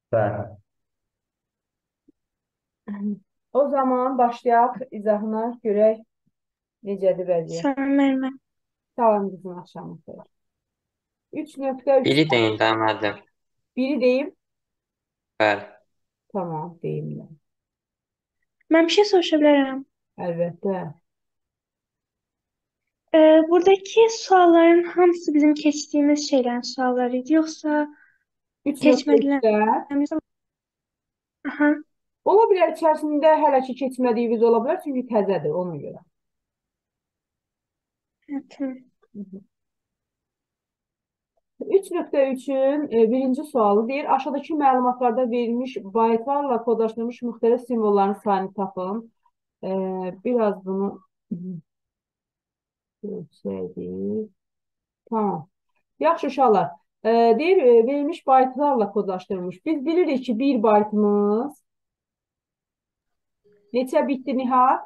Bəli. O zaman başlayaq izahına görək necədir vəziyyət. Salam müəllimə. Salam qızım, axşamın xeyir. 3.3 Biri deyin də müəllim. biri deyim. Bəli. Tamam, deyimlər. Mən bir şey soruşa bilərəm. Əlbəttə. Buradakı sualların hamısı bizim keçdiyimiz şeylərin sualları idi, yoxsa keçmədilər? 3.3-də Aha, ola bilər içərisində hələ ki keçmədiyimiz ola bilər, çünki təzədir ona görə. tamam. 3.3-ün birinci sualı deyir, aşağıdakı məlumatlarda verilmiş baytlarla kodlaşdırılmış müxtəlif simvolların sayını tapın. Biraz bunu görsəydik. Tamam. Yaxşı uşaqlar. Deyir, verilmiş baytlarla kodlaşdırılmış. Biz bilirik ki, bir baytımız neçə bitdi Nihat?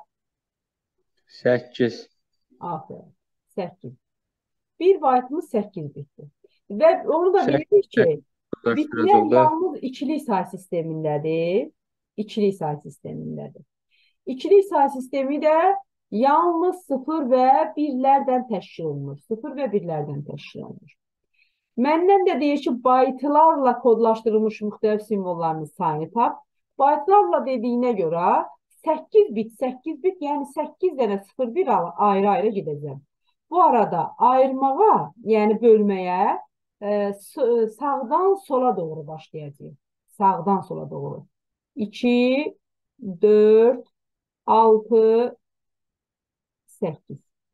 8. Aferin. 8. Bir baytımız 8 bitdi. Və onu da 8 bilirik ki, bitlər yazıldı. yalnız ikili say sistemindədir. İkili say sistemindədir. İkili say sistemi də yalnız 0 və 1-lərdən təşkil olunur. 0 və 1-lərdən təşkil olunur. Məndən də deyir ki, baytlarla kodlaşdırılmış müxtəlif simvolların sayını tap. Baytlarla dediyinə görə 8 bit, yəni 8 dənə 0-1 ayrı-ayrı gedəcəm. Bu arada ayırmağa, yəni bölməyə sağdan sola doğru başlayacağıq. Sağdan sola doğru. 2, 4, 6, 8.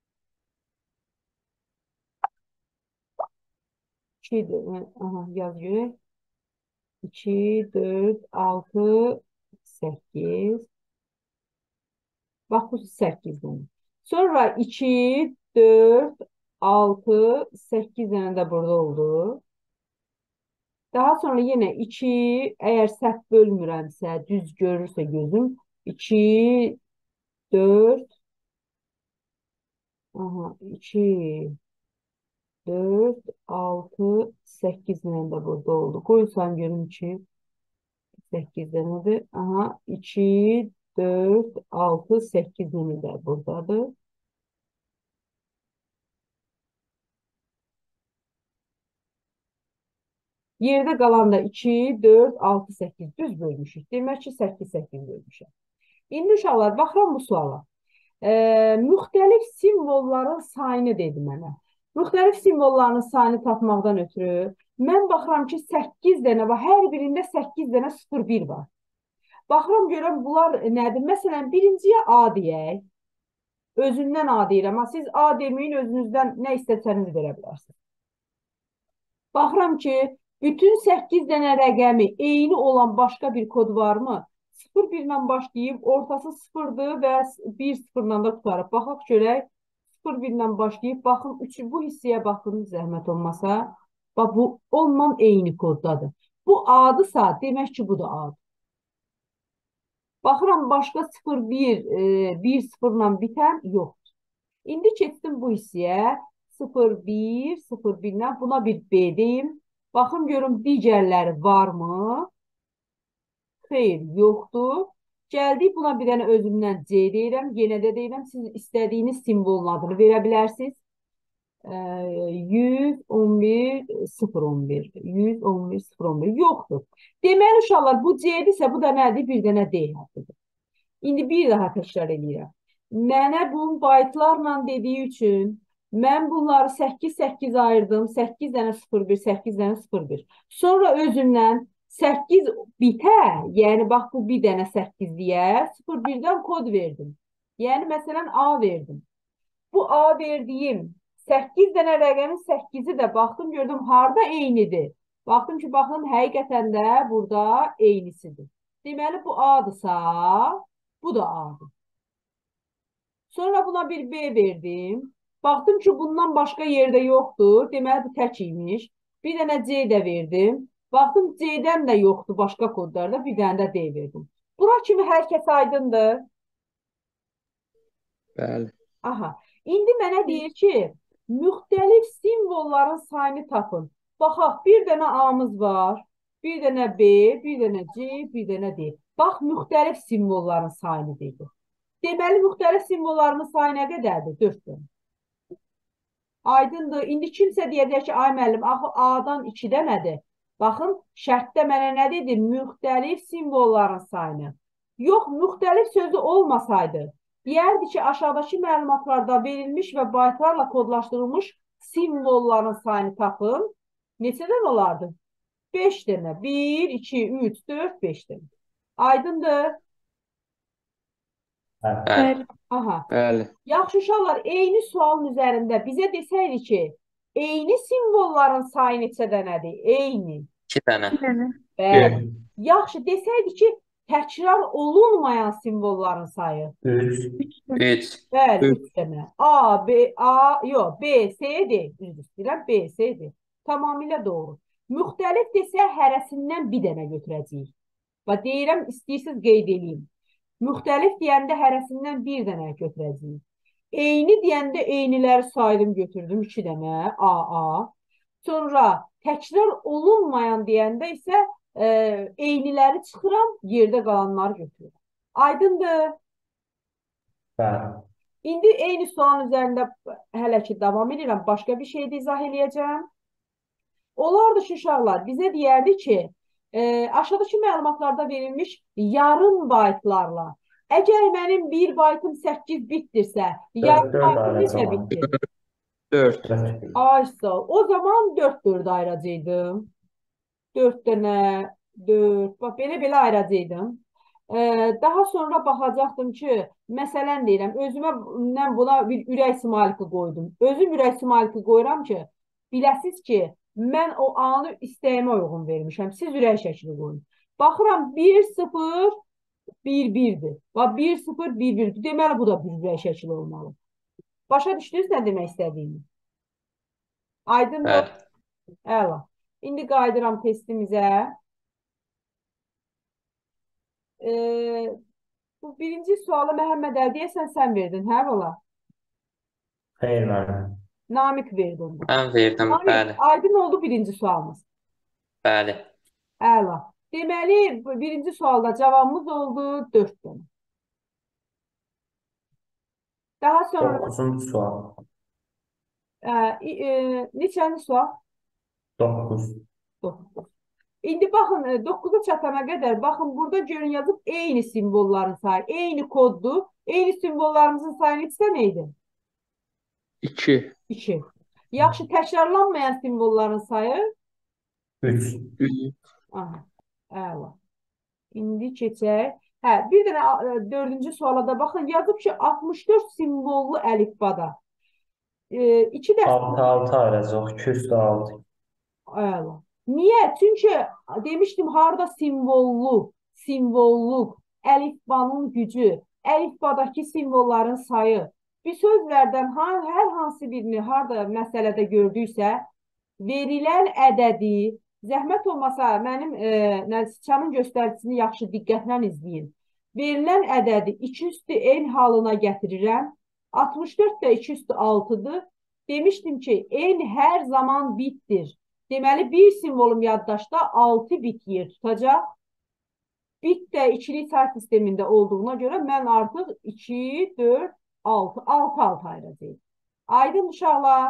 2, yaz görək. 2, 4, 6, 8. Bax, bu 8-dən. Sonra 2, 4, 6, 8 dənə də burada oldu. Daha sonra yenə 2, əgər səhv bölmürəmsə, düz görürsə gözüm, 2, 4, 2, 4, 6, 8 dənə də burada oldu. Qoyursam görüm ki, 8 dənədir. 2, 4, 6, 8 dənə də buradadır. Yerdə qalan da 2, 4, 6, 8 düz bölmüşük. Demək ki, 8, 8 bölmüşəm. İndi uşaqlar, baxıram bu suala. Müxtəlif simvolların sayını dedi mənə. Müxtəlif simvolların sayını tapmaqdan ötürü mən baxıram ki, 8 dənə var. Hər birində 8 dənə 0-1 var. Baxıram görəm bunlar nədir? Məsələn, birinciyə A deyək. Özündən A deyirəm. Amma siz A deməyin, özünüzdən nə istəsəniz verə bilərsiniz. Baxıram ki, bütün 8 dənə rəqəmi eyni olan başqa bir kod varmı? 0-1 ilə başlayıb, ortası 0-dır və 1-0-la da tutarıq. Baxaq görək, 0-1 ilə başlayıb, baxın, bu hissəyə baxın, zəhmət olmasa. Bax, bu onunla eyni koddadır. Bu A-dırsa, demək ki, bu da A-dır. Baxıram, başqa 0-1, 1-0-la bitən yoxdur. İndi keçdim bu hissəyə. 0-1, 0-1-lə buna bir B deyim. Baxın, görün, digərləri varmı? Xeyr, yoxdur. Gəldik, buna bir dənə özümdən C deyirəm. Yenə də deyirəm, siz istədiyiniz simvolun adını verə bilərsiniz. 111, 011, 111, 011 yoxdur. Deməli, uşaqlar, bu C-dirsə, bu da nədir? Bir dənə D hərfidir. İndi bir daha təkrar edirəm. Mənə bunu baytlarla dediyi üçün mən bunları 8-8 ayırdım. 8 dənə 0-1, 8 dənə 0-1. Sonra özündən 8 bitə, yəni bax bu bir dənə 8-liyə 0-1-dən kod verdim. Yəni məsələn A verdim. Bu A verdiyim 8 dənə rəqəmin 8-i də baxdım, gördüm harda eynidir. Baxdım ki, baxın, həqiqətən də burada eynisidir. Deməli, bu A-dırsa, bu da A-dır. Sonra buna bir B verdim. Baxdım ki, bundan başqa yerdə yoxdur. Deməli, bu tək imiş. Bir dənə C də verdim. Baxdım, C-dən də yoxdur başqa kodlarda. Bir dənə də D verdim. Bura kimi hər kəs aydındır. Bəli. Aha. İndi mənə deyir ki, müxtəlif simvolların sayını tapın. Baxaq, bir dənə A-mız var. Bir dənə B, bir dənə C, bir dənə D. Bax, müxtəlif simvolların sayını deyir. Deməli, müxtəlif simvolların sayı nə qədərdir? 4 dənə. Aydındır. İndi kimsə deyəcək ki, ay müəllim, axı A-dan 2 dənədir. Baxın, şərtdə mənə nə dedi? Müxtəlif simvolların sayını. Yox, müxtəlif sözü olmasaydı, deyərdi ki, aşağıdakı məlumatlarda verilmiş və baytlarla kodlaşdırılmış simvolların sayını tapın. Neçədən olardı? 5 dənə. 1, 2, 3, 4, 5 dənə. Aydındır. Bəli. Bəli. Aha. Bəli. Yaxşı uşaqlar, eyni sualın üzərində bizə desəydi ki, eyni simvolların sayı neçə dənədir? Eyni. 2 dənə. Bir dənə. Bəli. Yaxşı, desəydi ki, təkrar olunmayan simvolların sayı. 3, 3. Bəli, Üç. 3 dənə. A, B, A, yox, B, C, D. Düzdür, istəyirəm, B, C, D. Tamamilə doğru. Müxtəlif desə, hərəsindən bir dənə götürəcəyik. Və deyirəm, istəyirsiniz qeyd edeyim. Müxtəlif deyəndə hərəsindən bir dənə götürəcəyik. Eyni deyəndə eyniləri saydım, götürdüm 2 dənə, AA. Sonra təkrar olunmayan deyəndə isə eyniləri çıxıram, yerdə qalanları götürürəm. Aydındır. bəli. İndi eyni sualın üzərində hələ ki davam edirəm. Başqa bir şey də izah eləyəcəm. Olardı ki, uşaqlar bizə deyərdi ki, aşağıdakı məlumatlarda verilmiş yarım baytlarla. Əgər mənim 1 baytım 8 bitdirsə, yarım baytım neçə bitdir? 4. Ay sağ ol. O zaman 4 ayıracaqdım. 4 dənə, 4. Bax, belə ayıracaqdım. Daha sonra baxacaqdım ki, məsələn deyirəm, özümə buna bir ürək simaliki qoydum. Özüm ürək simaliki qoyuram ki, biləsiz ki, mən o anı istəyimə uyğun vermişəm. Siz ürək şəkli qoyun. Baxıram 1, 0, 1, 1'dir. Bax 1, 0, 1, 1. Deməli, bu da bir ürək şəkli olmalı. Başa düşdünüz nə demək istədiyimi? Aydındır. Bəli. Əla. İndi qayıdıram testimizə. Bu birinci sualı Məhəmməd Əli deyəsən sən verdin, hə bala? Xeyr, müəllim. Namik verdi onu. Mən verdim, Namik, bəli. aydın oldu birinci sualımız. Bəli. Əla. Deməli, birinci sualda cavabımız oldu 4 dənə. Daha sonra 9-cu sual. neçənci sual? 9. 9. İndi baxın, 9'a çatana qədər, baxın, burada görün yazıb eyni simvolların sayı, eyni koddur. Eyni simvollarımızın sayı neçə neydi? 2. 2. Yaxşı, təkrarlanmayan simvolların sayı? 3. 3. Aha, əla. İndi keçək. Hə, bir dənə 4-cü suala da baxın, yazıb ki, 64 simvollu əlifbada. 2 dəst 6 ayıracaq. 2 üstü 6. Əla. Niyə? Çünki demişdim, harada simvolluq, əlifbanın gücü, əlifbadakı simvolların sayı. Bir sözlərdən hər hansı birini harada məsələdə gördüksə, verilən ədədi, zəhmət olmasa mənim Siçanın göstəricisini yaxşı diqqətlə izləyin. Verilən ədədi 2 üstü n halına gətirirəm. 64 də 2 üstü 6'dır. Demişdim ki, n hər zaman bitdir. Deməli, bir simvolum yaddaşda 6 bit yer tutacaq. Bit də ikilik say sistemində olduğuna görə mən artıq 2, 4, 6, 6 ayıracağım. Aydın uşaqlar.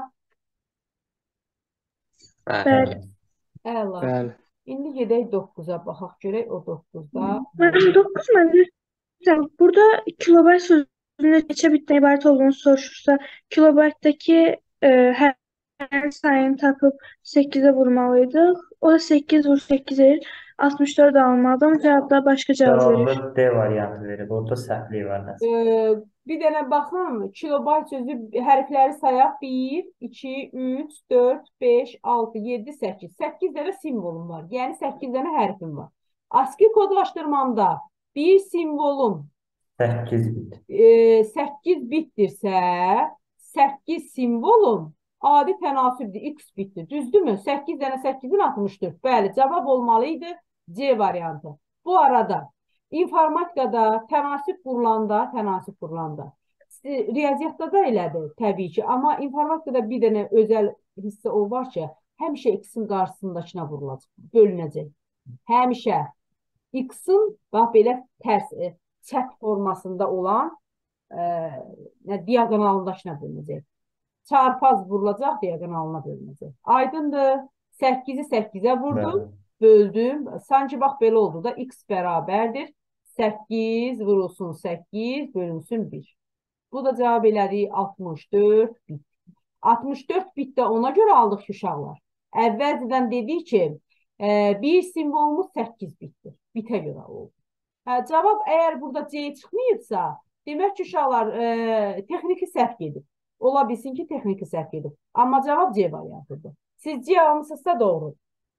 Bəli. Əla. Bəli. İndi gedək 9'a baxaq görək o 9'da. Mənim 9 mən burada kilobayt sözünün neçə bitdən ibarət olduğunu soruşursa, kilobaytdakı hər sayını tapıb 8'e vurmalıydıq. O da 8 vur 8 edir. 64 almalıdır. Cavabda başqa cavab verir. Cavabda D variantı verir. Orada səhvlik var nəsə. Bir dənə baxın, kilobayt sözü hərfləri sayaq. 1, 2, 3, 4, 5, 6, 7, 8. 8 dənə simvolum var. Yəni 8 dənə hərfim var. ASCII kodlaşdırmamda bir simvolum 8 bit. 8 bitdirsə, 8 simvolum adi tənasübdür, x bitdir. Düzdürmü? 8 dənə 8'in 64. Bəli, cavab olmalıydı C variantı. Bu arada informatikada tənasüb qurulanda, riyaziyyatda da elədir təbii ki, amma informatikada bir dənə özəl hissə o var ki, həmişə x-in qarşısındakına vurulacaq, bölünəcək. Həmişə x-in bax belə tərs, çət formasında olan diaqonalındakına bölünəcək. Çarpaz vurulacaq, diaqonalına bölünəcək. Aydındır. 8-i 8-ə vurdum, Bəli. böldüm. Sanki bax belə oldu da x bərabərdir. 8 vurulsun 8, bölünsün 1. Bu da cavab elədik 64 bit. 64 bit də ona görə aldıq ki, uşaqlar. Əvvəlcədən dedik ki, bir simvolumuz 8 bitdir. Bitə görə oldu. Cavab əgər burada C çıxmayıbsa, demək ki, uşaqlar texniki səhv gedib. Ola bilsin ki, texniki səhv gedib. Amma cavab C variantıdır. Siz C almışsınızsa doğru.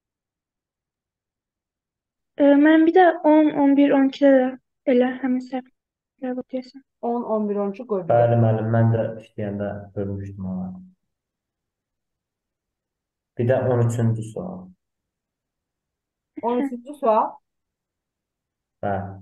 Mən bir də 10, 11, 12-də də elə həmin səhvlər var deyəsən. 10, 11, 12 qoy bir Bəli, də. müəllim, mən də işləyəndə bölmüşdüm ona. Bir də 13-cü sual. 13-cü sual. Bəli.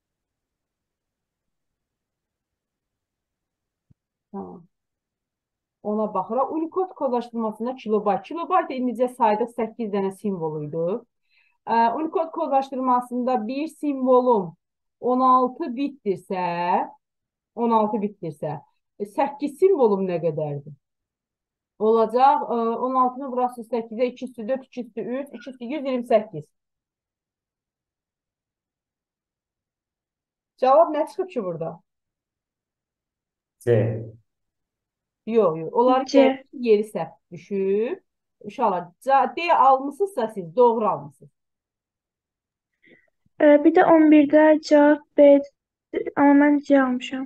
Tamam. Ona baxıraq. Unicode kodlaşdırmasında kilobayt. Kilobayt indicə saydıq 8 dənə simvoluydu. Unicode kodlaşdırmasında bir simvolum 16 bitdirsə, 8 simvolum nə qədərdir? Olacaq 16-nı burası 8-ə, 2 üstü 4, 2 üstü 3, 2 üstü 128. Cavab nə çıxıb ki burada? C. Yox, yox. Onların C. yeri səhv düşüb. Uşaqlar, D almışsınızsa siz doğru almışsınız. Bir də 11-də cavab B, amma mən C almışam.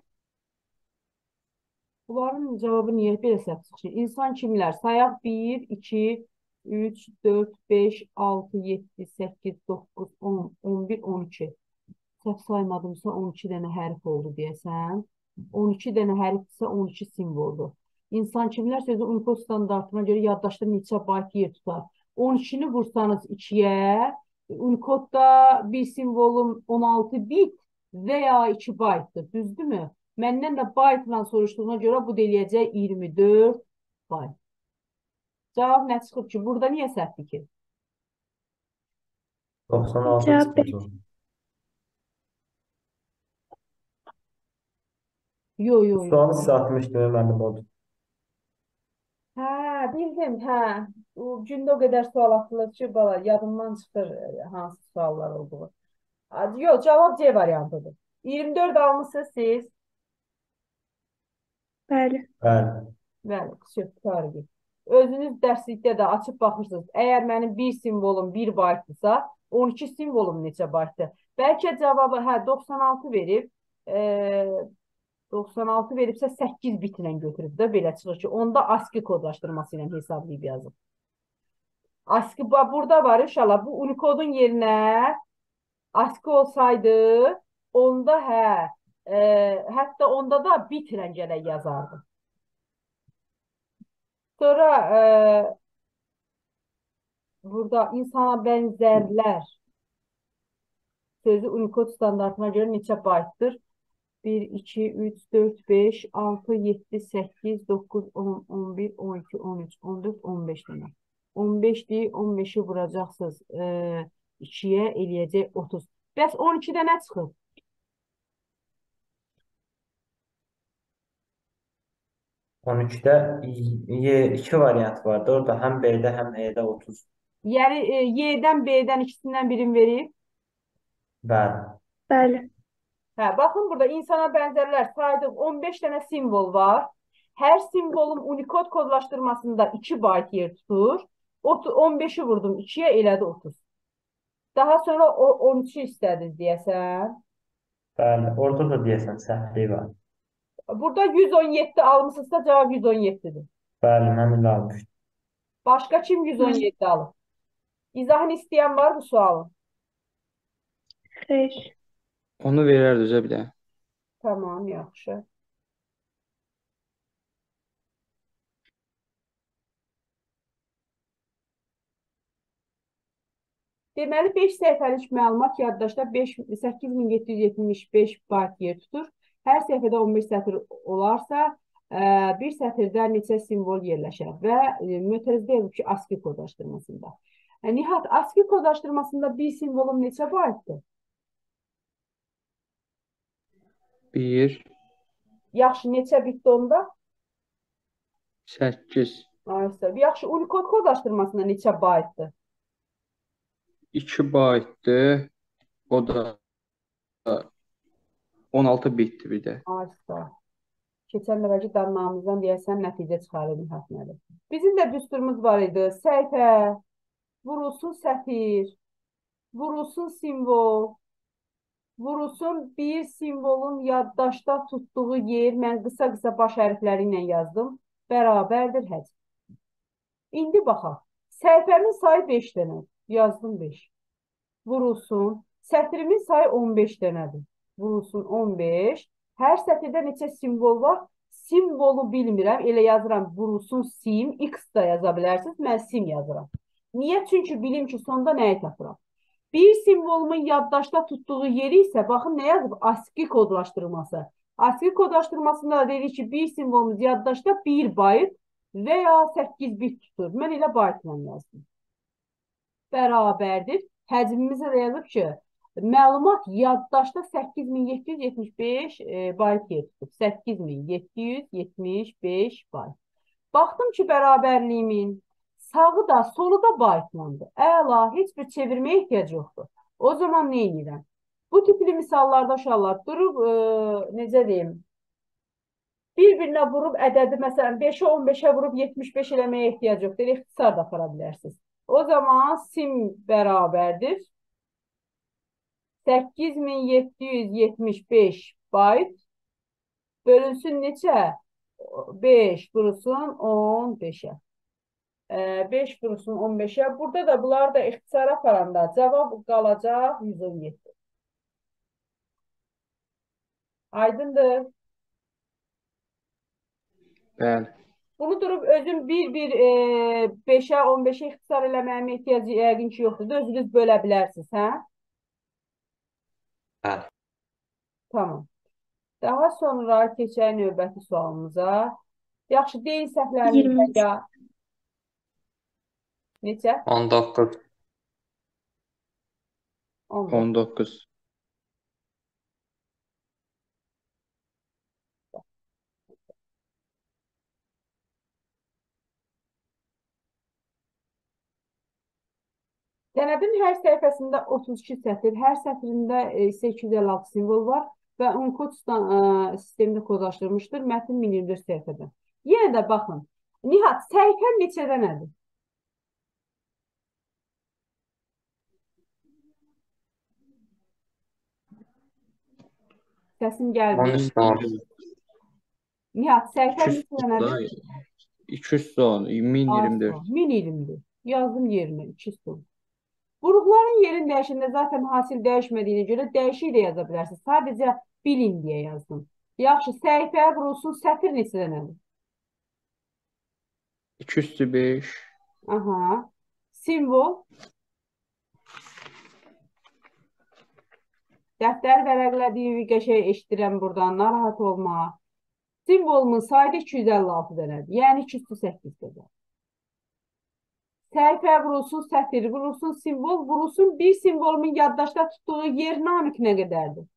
Bunların cavabı niyə belə səhv çıxır? İnsan kimlər? Sayaq 1, 2, 3, 4, 5, 6, 7, 8, 9, 10, 11, 12. Səhv saymadımsa 12 dənə hərf oldu deyəsən. 12 dənə hərfdirsə 12 simvoldur. İnsan kimlər sözü Unicode standartına görə yaddaşda neçə bayt yer tutar? 12-ni vursanız 2-yə, Unicode'da bir simvolum 16 bit və ya 2 baytdır, düzdürmü? Məndən də baytla soruşduğuna görə bu eləyəcək 24 bayt. Cavab nə çıxıb ki? Burada niyə səhvdir ki? 96 Cavab B. çıxacaq. Yo, yo, yo. Sualı sizə atmışdım, müəllim oldu. Hə, bildim, hə. O gündə o qədər sual atılır ki, bala, yadımdan çıxır hansı suallar olduğu. Yox, cavab C variantıdır. 24 almışsınız siz. Bəli. Bəli. Bəli, tarixi. Özünüz dərslikdə də açıb baxırsınız. Əgər mənim bir simvolum 1 baytdırsa, 12 simvolum neçə baytdır? Bəlkə cavabı, hə, 96 verib. 96 veribsə 8 bitlə götürüb də belə çıxır ki, onda ASCII kodlaşdırması ilə hesablayıb yazıb. ASCII burada var inşallah. Bu Unicode'un yerinə ASCII olsaydı, onda hətta onda da bitlə gələk yazardı. Sonra burada insana bənzərlər sözü Unicode standartına görə neçə baytdır? 1, 2, 3, 4, 5, 6, 7, 8, 9, 10, 11, 12, 13, 14, 15 dənə. 15-dir, 15-i vuracaqsınız 2-yə, eləyəcək 30. Bəs 12-də nə çıxır? On 13-də 2 variant vardı. Orada həm B-də, həm E-də 30. Yəni Y-dən, B-dən ikisindən birini verib. Bəli. Bəli. Hə, baxın burada insana bənzərlər saydıq 15 dənə simvol var. Hər simvolun Unicode kodlaşdırmasında 2 bayt yer tutur. 15-i vurdum 2-yə, elədi 30. Daha sonra 13-ü istədiniz deyəsən. Bəli, orada da deyəsən səhvlik var. Burada 117 almışsınızsa cavab 117'dir. Bəli, mən elə almışdım. Başqa kim 117 alır? İzahını istəyən var bu sualın? Xeyr. Onu verər düzə bir də. Tamam, yaxşı. Deməli, 5 səhifəlik məlumat yaddaşda 8775 bayt yer tutur. Hər səhifədə 15 sətir olarsa, bir sətirdə neçə simvol yerləşər və mötərizə deyilib ki, ASCII kodlaşdırmasında. Nihat, ASCII kodlaşdırmasında bir simvolum neçə baytdır? 1, Yaxşı, neçə bitdi onda? 8, Aysa, yaxşı, Unicode kodlaşdırmasında neçə baytdır? 2 baytdır. O da 16 bitdir bir də. Aysa. Keçən dəfəki danmağımızdan deyəsən nəticə çıxarır Nihat müəllim. Bizim də düsturumuz var idi. Səhifə, vurulsun sətir, vurulsun simvol, vurulsun bir simvolun yaddaşda tutduğu yer. Mən qısa-qısa baş hərfləri ilə yazdım. Bərabərdir həcm. İndi baxaq. Səhifəmin sayı 5 dənədir. Yazdım 5. Vurulsun. Sətrimin sayı 15 dənədir. Vurulsun 15. Hər sətirdə neçə simvol var? Simvolu bilmirəm. Elə yazıram vurulsun sim. X da yaza bilərsiniz. Mən sim yazıram. Niyə? Çünki bilim ki, sonda nəyi tapıram? Bir simvolumun yaddaşda tutduğu yeri isə, baxın nə yazıb? ASCII kodlaşdırması. ASCII kodlaşdırmasında da dedik ki, bir simvolumuz yaddaşda 1 bayt və ya 8 bit tutur. Mən elə baytla yazdım. Bərabərdir. Həcmimizə də yazıb ki, məlumat yaddaşda 8775 bayt yer tutub. 8775 bayt. Baxdım ki, bərabərliyimin sağı da, solu da baytlandı. Əla, heç bir çevirməyə ehtiyac yoxdur. O zaman nə edirəm? Bu tipli misallarda uşaqlar durub, necə deyim, bir-birinə vurub ədədi, məsələn, 5-ə 15-ə vurub 75 eləməyə ehtiyac yoxdur. İxtisar da apara bilərsiniz. O zaman sim bərabərdir 8775 bayt bölünsün neçə? 5 vurulsun 15-ə. 5 vurulsun 15-ə. Burada da bunlar da ixtisara aparanda cavab qalacaq 117. Aydındır. Bəli. Bunu durub özüm bir 5-ə 15-ə ixtisar eləməyəm ehtiyacı yəqin ki yoxdur. Özünüz bölə bilərsiniz, hə? Bəli. Tamam. Daha sonra keçək növbəti sualımıza. Yaxşı, deyin səhvlərinizdə 23. ya. Neçə? 19. 14. 19. Sənədin hər səhifəsində 32 sətir, hər sətrində isə 256 simvol var və Unicode sistemində kodlaşdırılmışdır. Mətn 1024 səhifədə. Yenə də baxın. Nihat, səhifə neçədə nədir? Səsim gəldi. 13. Nihat, səhifə 200 neçədə nədir? 210, 1024. 1024. Yazdım yerinə 210. Vuruqların yerin dəyişində zaten hasil dəyişmədiyinə görə dəyişik də yaza bilərsiniz. Sadəcə bilin deyə yazdım. Yaxşı, səhifəyə vurulsun, sətir neçədə nədir? 205. Aha. Simvol. Dəftər vərəqlədiyi qəşəng eşidirəm buradan, narahat olma. Simvolumun sayı 256 dənədir. Yəni 208 qədər. Səhifəyə vurulsun, sətir, vurulsun, simvol, vurulsun. Bir simvolumun yaddaşda tutduğu yer namik nə qədərdir?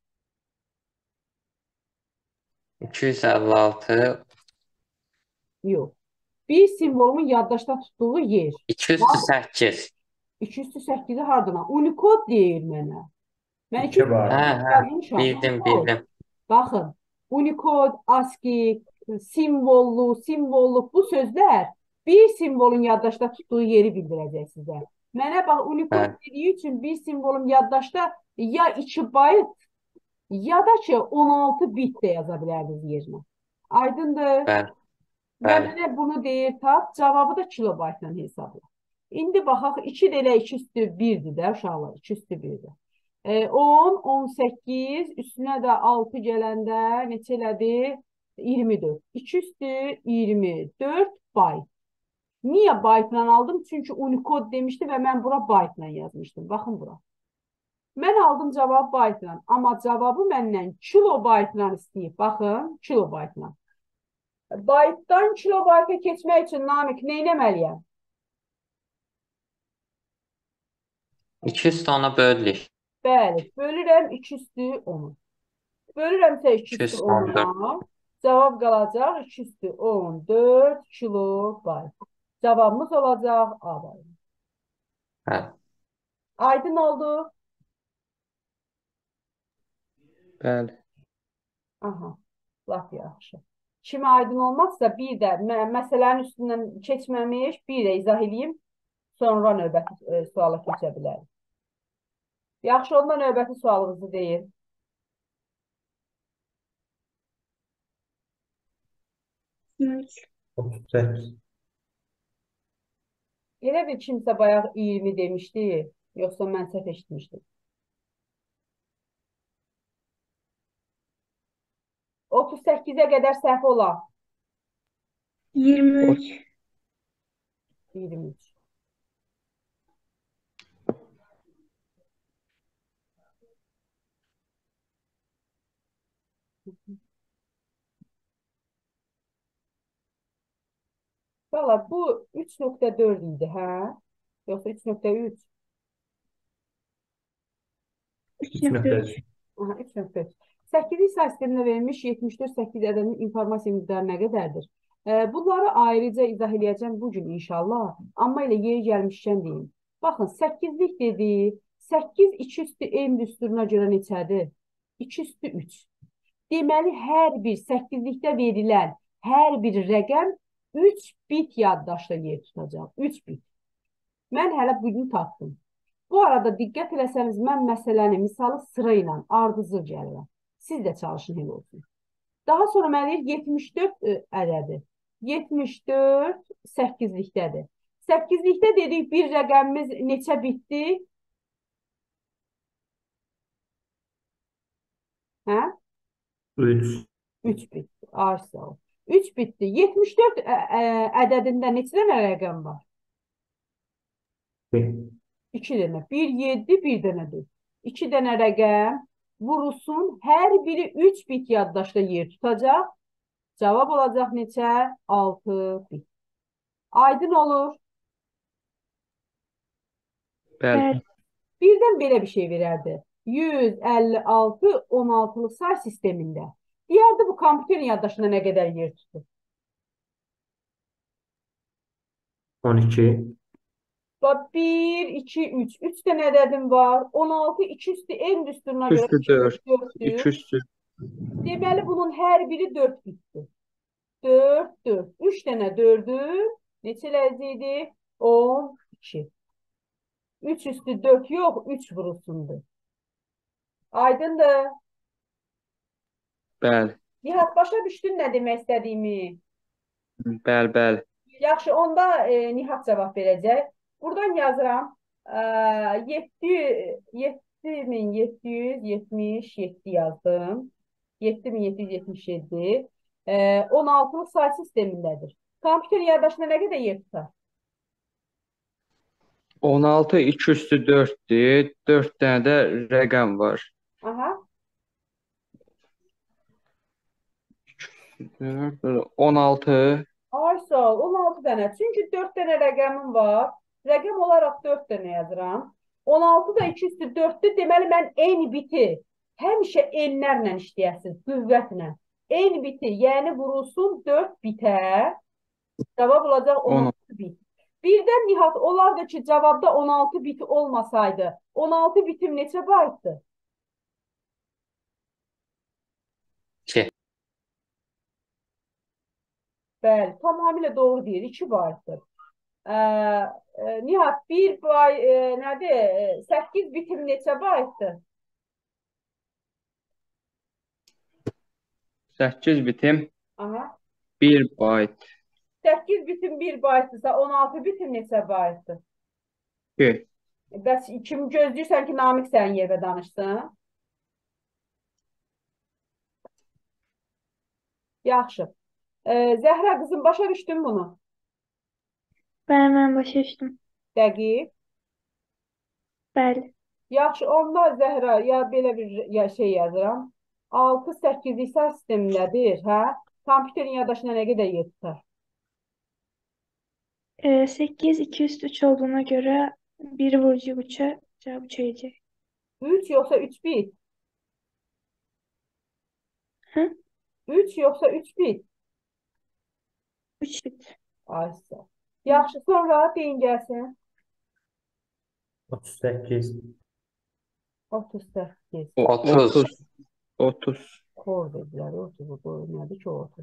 256. Yox. Bir simvolumun yaddaşda tutduğu yer. 208. 208-i hardana? Unicode deyir mənə. Mən İki var. yazmışam. Bildim. Baxın, Unicode, ASCII, simvolluq bu sözlər bir simvolun yaddaşda tutduğu yeri bildirəcək sizə. Mənə bax, Unicode dediyi üçün bir simvolun yaddaşda ya 2 bayt ya da ki 16 bit də yaza bilərdiniz yerinə. Aydındır? Bəli. Və mənə bunu deyir tap, cavabı da kilobaytla hesabla. İndi baxaq, 2 də elə 2 üstü 1-dir də uşaqlar, 2 üstü 1-dir. 10, 18, üstünə də 6 gələndə neçə elədi? 24. 2 üstü 24 bayt. Niyə baytla aldım? Çünki Unicode demişdi və mən bura baytla yazmışdım. Baxın bura. Mən aldım cavab baytla, amma cavabı məndən kilobaytla istəyib. Baxın, kilobaytla. Baytdan kilobayta keçmək üçün Namik nə etməliyəm? 2 üstü 10'a bölürük. Bəli, bölürəm 2 üstü 10-u. Bölürəmsə 2 2 üstü üstü 14. 10-a. Cavab qalacaq 2 üstü 14 kilobayt. Cavabımız olacaq A variantı. Bəli. Aydın oldu. Bəli. Aha, laf yaxşı. Kimə aydın olmazsa bir də məsələnin üstündən keçməmiş, bir də izah edeyim. Sonra növbəti suala keçə bilərik. Yaxşı, onda növbəti sualımızı deyir. Evet. 38. Elə bir kimsə bayaq 20 demişdi, yoxsa mən səhv eşitmişdim. 38-ə qədər səhv olan 23. 23. Valla bu 3.4 idi, hə? Yoxsa 3.3? 3.3. Aha, 3.3. 8 sayı sisteminə verilmiş 74-8 ədədinin informasiya miqdarı nə qədərdir? Bunları ayrıca izah edəcəm bugün inşallah. Amma elə yeri gəlmişkən deyim. Baxın, 8-lik dedi. 8 2 üstü n düsturuna görə neçədir? 2 üstü 3. Deməli, hər bir 8-likdə verilən hər bir rəqəm 3 bit yaddaşda yer tutacaq. 3 bit. Mən hələ bugün tapdım. Bu arada diqqət eləsəniz, mən məsələni, misalı sıra ilə ardıcıl gəlirəm. Siz də çalışın elə olsun. Daha sonra mənə deyir 74 ədədi. 74 8-likdədir. 8-likdə dedik bir rəqəmimiz neçə bitdi? Hə? 3. 3 bitdi. Ay sağ ol. 3 bitdi. 74 ədədində neçə dənə rəqəm var? 2 dənə. 1, 7, 1 dənə 4. 2 dənə rəqəm vurulsun. Hər biri 3 bit yaddaşda yer tutacaq. Cavab olacaq neçə? 6 bit. Aydın olur. Bəli. Bəli. Birdən belə bir şey verərdi. 156 16'lı say sistemində. Deyərdi bu kompüterin yaddaşında nə qədər yer tutur? 12. Bax 1, 2, 3. 3 dənə ədədim var. 16, 2 üstü n düsturuna görə Üstü 4. 4'dür. 2 üstü. Deməli bunun hər biri 4 bitdir. 4, 4. 3 dənə 4'ü neçə ləziydi? 12. 3 üstü 4 yox, 3 vurulsundur. Aydındır. Bəli. Nihat, başa düşdün nə demək istədiyimi? Bəli, bəli. Yaxşı, onda Nihat cavab verəcək. Buradan yazıram. 7777 yazdım. 7777. 16'lı say sistemindədir. Kompüterin yaddaşında nə qədər yer tutar? 16 2 üstü 4'dür. 4 dənə də rəqəm var. Aha. 16. Ay sağ ol, 16 dənə. Çünki 4 dənə rəqəmim var. Rəqəm olaraq 4 dənə yazıram. 16 da 2 üstü 4'dür. Deməli, mən n biti həmişə n-lərlə işləyəsiniz, qüvvətlə. N biti, yəni vurulsun 4 bitə. Cavab olacaq 16 bit. Birdən Nihat, olardı ki, cavabda 16 biti olmasaydı, 16 bitim neçə baytdır? 2. Bəli, tamamilə doğru deyir. 2 baytdır. Nihat, 1 bay, nədir? 8 bitim neçə baytdır? 8 bitim Aha. 1 bayt. 8 bitim 1 baytdırsa 16 bitim neçə baytdır? 2. Bəs kimi gözləyirsən ki, Namiq sənin yerdə danışsın? Yaxşı. Zəhra qızım, başa düşdün bunu? Bəli, mən başa düşdüm. Dəqiq. Bəli. Yaxşı, onda Zəhra, ya belə bir şey yazıram. 6-8'lik say sistemindədir, hə? Kompüterin yaddaşına nə qədər yer tutar? 8 2 üstü 3 olduğuna göre 1 vurucu 3'e Cevap 3 eləyəcək. 3 yoxsa 3 bit? Hə? 3 yoxsa 3 bit? 3 bit. Ay sağ ol. Yaxşı, sonra deyin gəlsin. 38. 38. 30. 30. Kor dedilər. 30 bu nədir ki 30?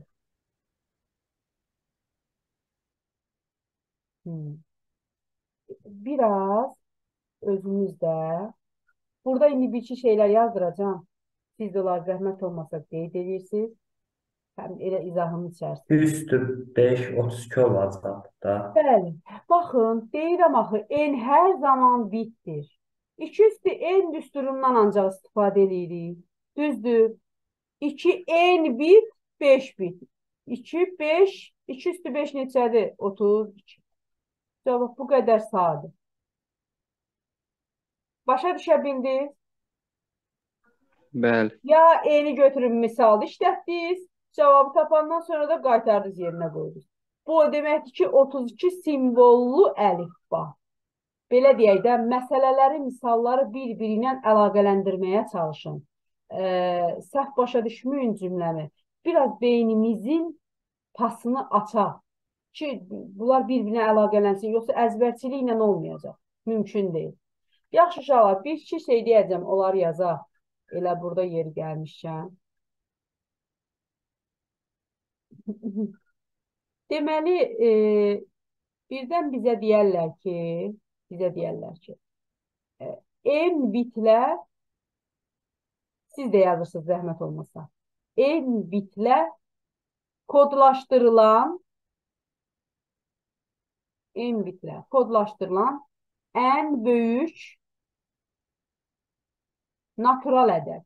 Biraz özünüzdə. Burada indi bir iki şeylər yazdıracağım. Siz də onlar zəhmət olmasa qeyd edirsiniz. Həm elə izahının içərisində. Üstü 5, 32 olacaq da. Bəli. Baxın, deyirəm axı, n hər zaman bitdir. 2 üstü n düsturundan ancaq istifadə edirik. Düzdür. 2 n bit, 5 bit. 2, 5, 2 üstü 5 neçədir? 32. Cavab bu qədər sadə. Başa düşə bildiniz? Bəli. Ya n-i götürüb misalda işlətdiniz, cavabı tapandan sonra da qaytardınız yerinə qoydunuz. Bu o deməkdir ki, 32 simvollu əlifba. Belə deyək də, məsələləri, misalları bir-birinə əlaqələndirməyə çalışın. Səhv başa düşməyin cümləmi. Biraz beynimizin pasını açaq ki, bunlar bir-birinə əlaqələnsin, yoxsa əzbərçiliklə olmayacaq. Mümkün deyil. Yaxşı uşaqlar, bir iki şey deyəcəm, onları yazaq. Elə burada yeri gəlmişkən. Deməli, birdən bizə deyərlər ki, n bitlə, siz də yazırsınız zəhmət olmasa, n bitlə kodlaşdırılan ən böyük natural ədəd.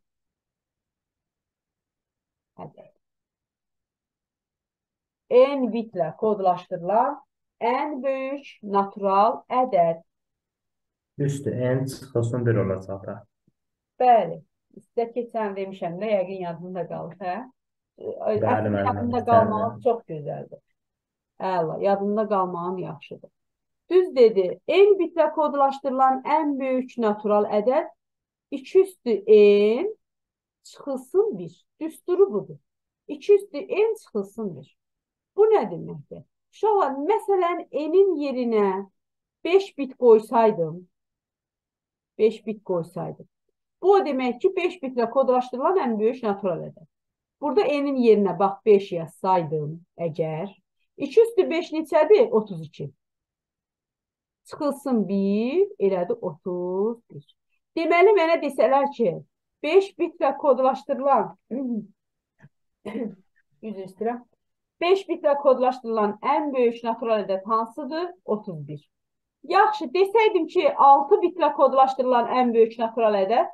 N bitlə kodlaşdırılan ən böyük natural ədəd. Üstü n çıxılsın 1 olacaq da. Bəli. Sizə keçən demişəm də, yəqin yadında qalır, hə? Bəli, Əslində müəllimə, yadında istərdim. qalmaq çox gözəldir. Əla, yadında qalmağın yaxşıdır. Düz dedi. N bitlə kodlaşdırılan ən böyük natural ədəd 2 üstü n çıxılsın 1. Düsturu budur. 2 üstü n çıxılsın 1. Bu nə deməkdir? Uşaqlar, məsələn, n-in yerinə 5 bit qoysaydım, bu o demək ki, 5 bitlə kodlaşdırılan ən böyük natural ədəd. Burada n-in yerinə bax 5 yazsaydım əgər, 2 üstü 5 neçədir? 32. Çıxılsın 1, elədi 31. Deməli, mənə desələr ki, 5 bitlə kodlaşdırılan, üzr istəyirəm, 5 bitlə kodlaşdırılan ən böyük natural ədəd hansıdır? 31. Yaxşı, desəydim ki, 6 bitlə kodlaşdırılan ən böyük natural ədəd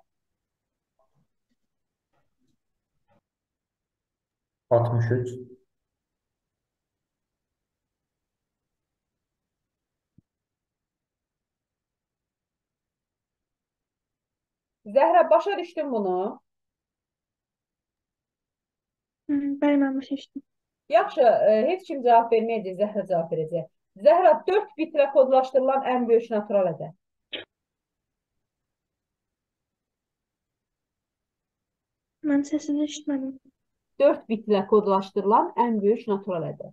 63. Zəhra, başa düşdün bunu? Bəli, mən başa düşdüm. Yaxşı, heç kim cavab verməyəcək, Zəhra cavab verəcək. Zəhra, 4 bitlə kodlaşdırılan ən böyük natural ədəd. Mən səsini eşitmədim. 4 bitlə kodlaşdırılan ən böyük natural ədəd.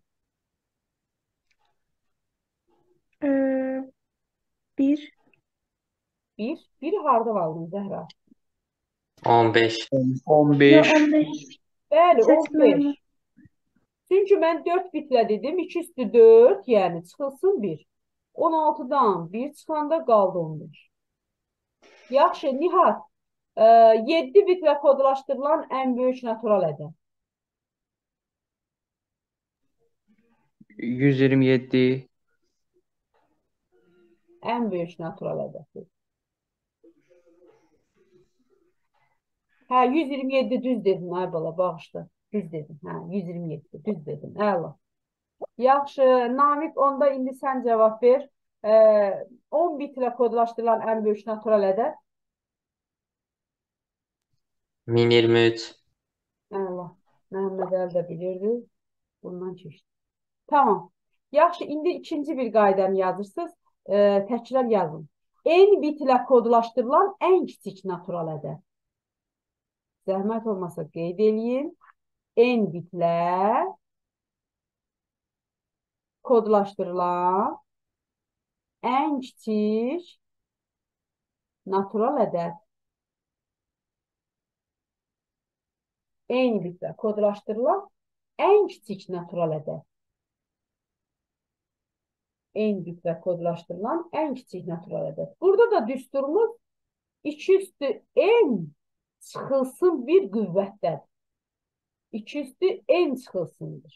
1. 1. Biri harda aldın Zəhra? 15. 15. 15. Bəli, Səs 15. mənim. Çünki mən 4 bitlə dedim, 2 üstü 4, yəni çıxılsın 1. 16-dan 1 çıxanda qaldı 15. Yaxşı, Nihat, 7 bitlə kodlaşdırılan ən böyük natural ədəd. 127. Ən böyük natural ədəd. Hə, 127 düz dedin, ay bala, bağışla. Düz dedin, hə, 127 düz dedin, əla. Yaxşı, Namiq, onda indi sən cavab ver. 10 bitlə kodlaşdırılan ən böyük natural ədəd. 1023. Əla, Məhəmməd Əli də bilirdi. Bundan keçdi. Tamam. Yaxşı, indi ikinci bir qaydəni yazırsınız. Təkrar yazın. N bitlə kodlaşdırılan ən kiçik natural ədəd. Zəhmət olmasa qeyd edeyim. N bitlə kodlaşdırılan ən kiçik natural ədəd. N bitlə kodlaşdırılan ən kiçik natural ədəd. N bitlə kodlaşdırılan ən kiçik natural ədəd. Burada da düsturumuz 2 üstü n çıxılsın bir qüvvətdən. 2 üstü n çıxılsındır.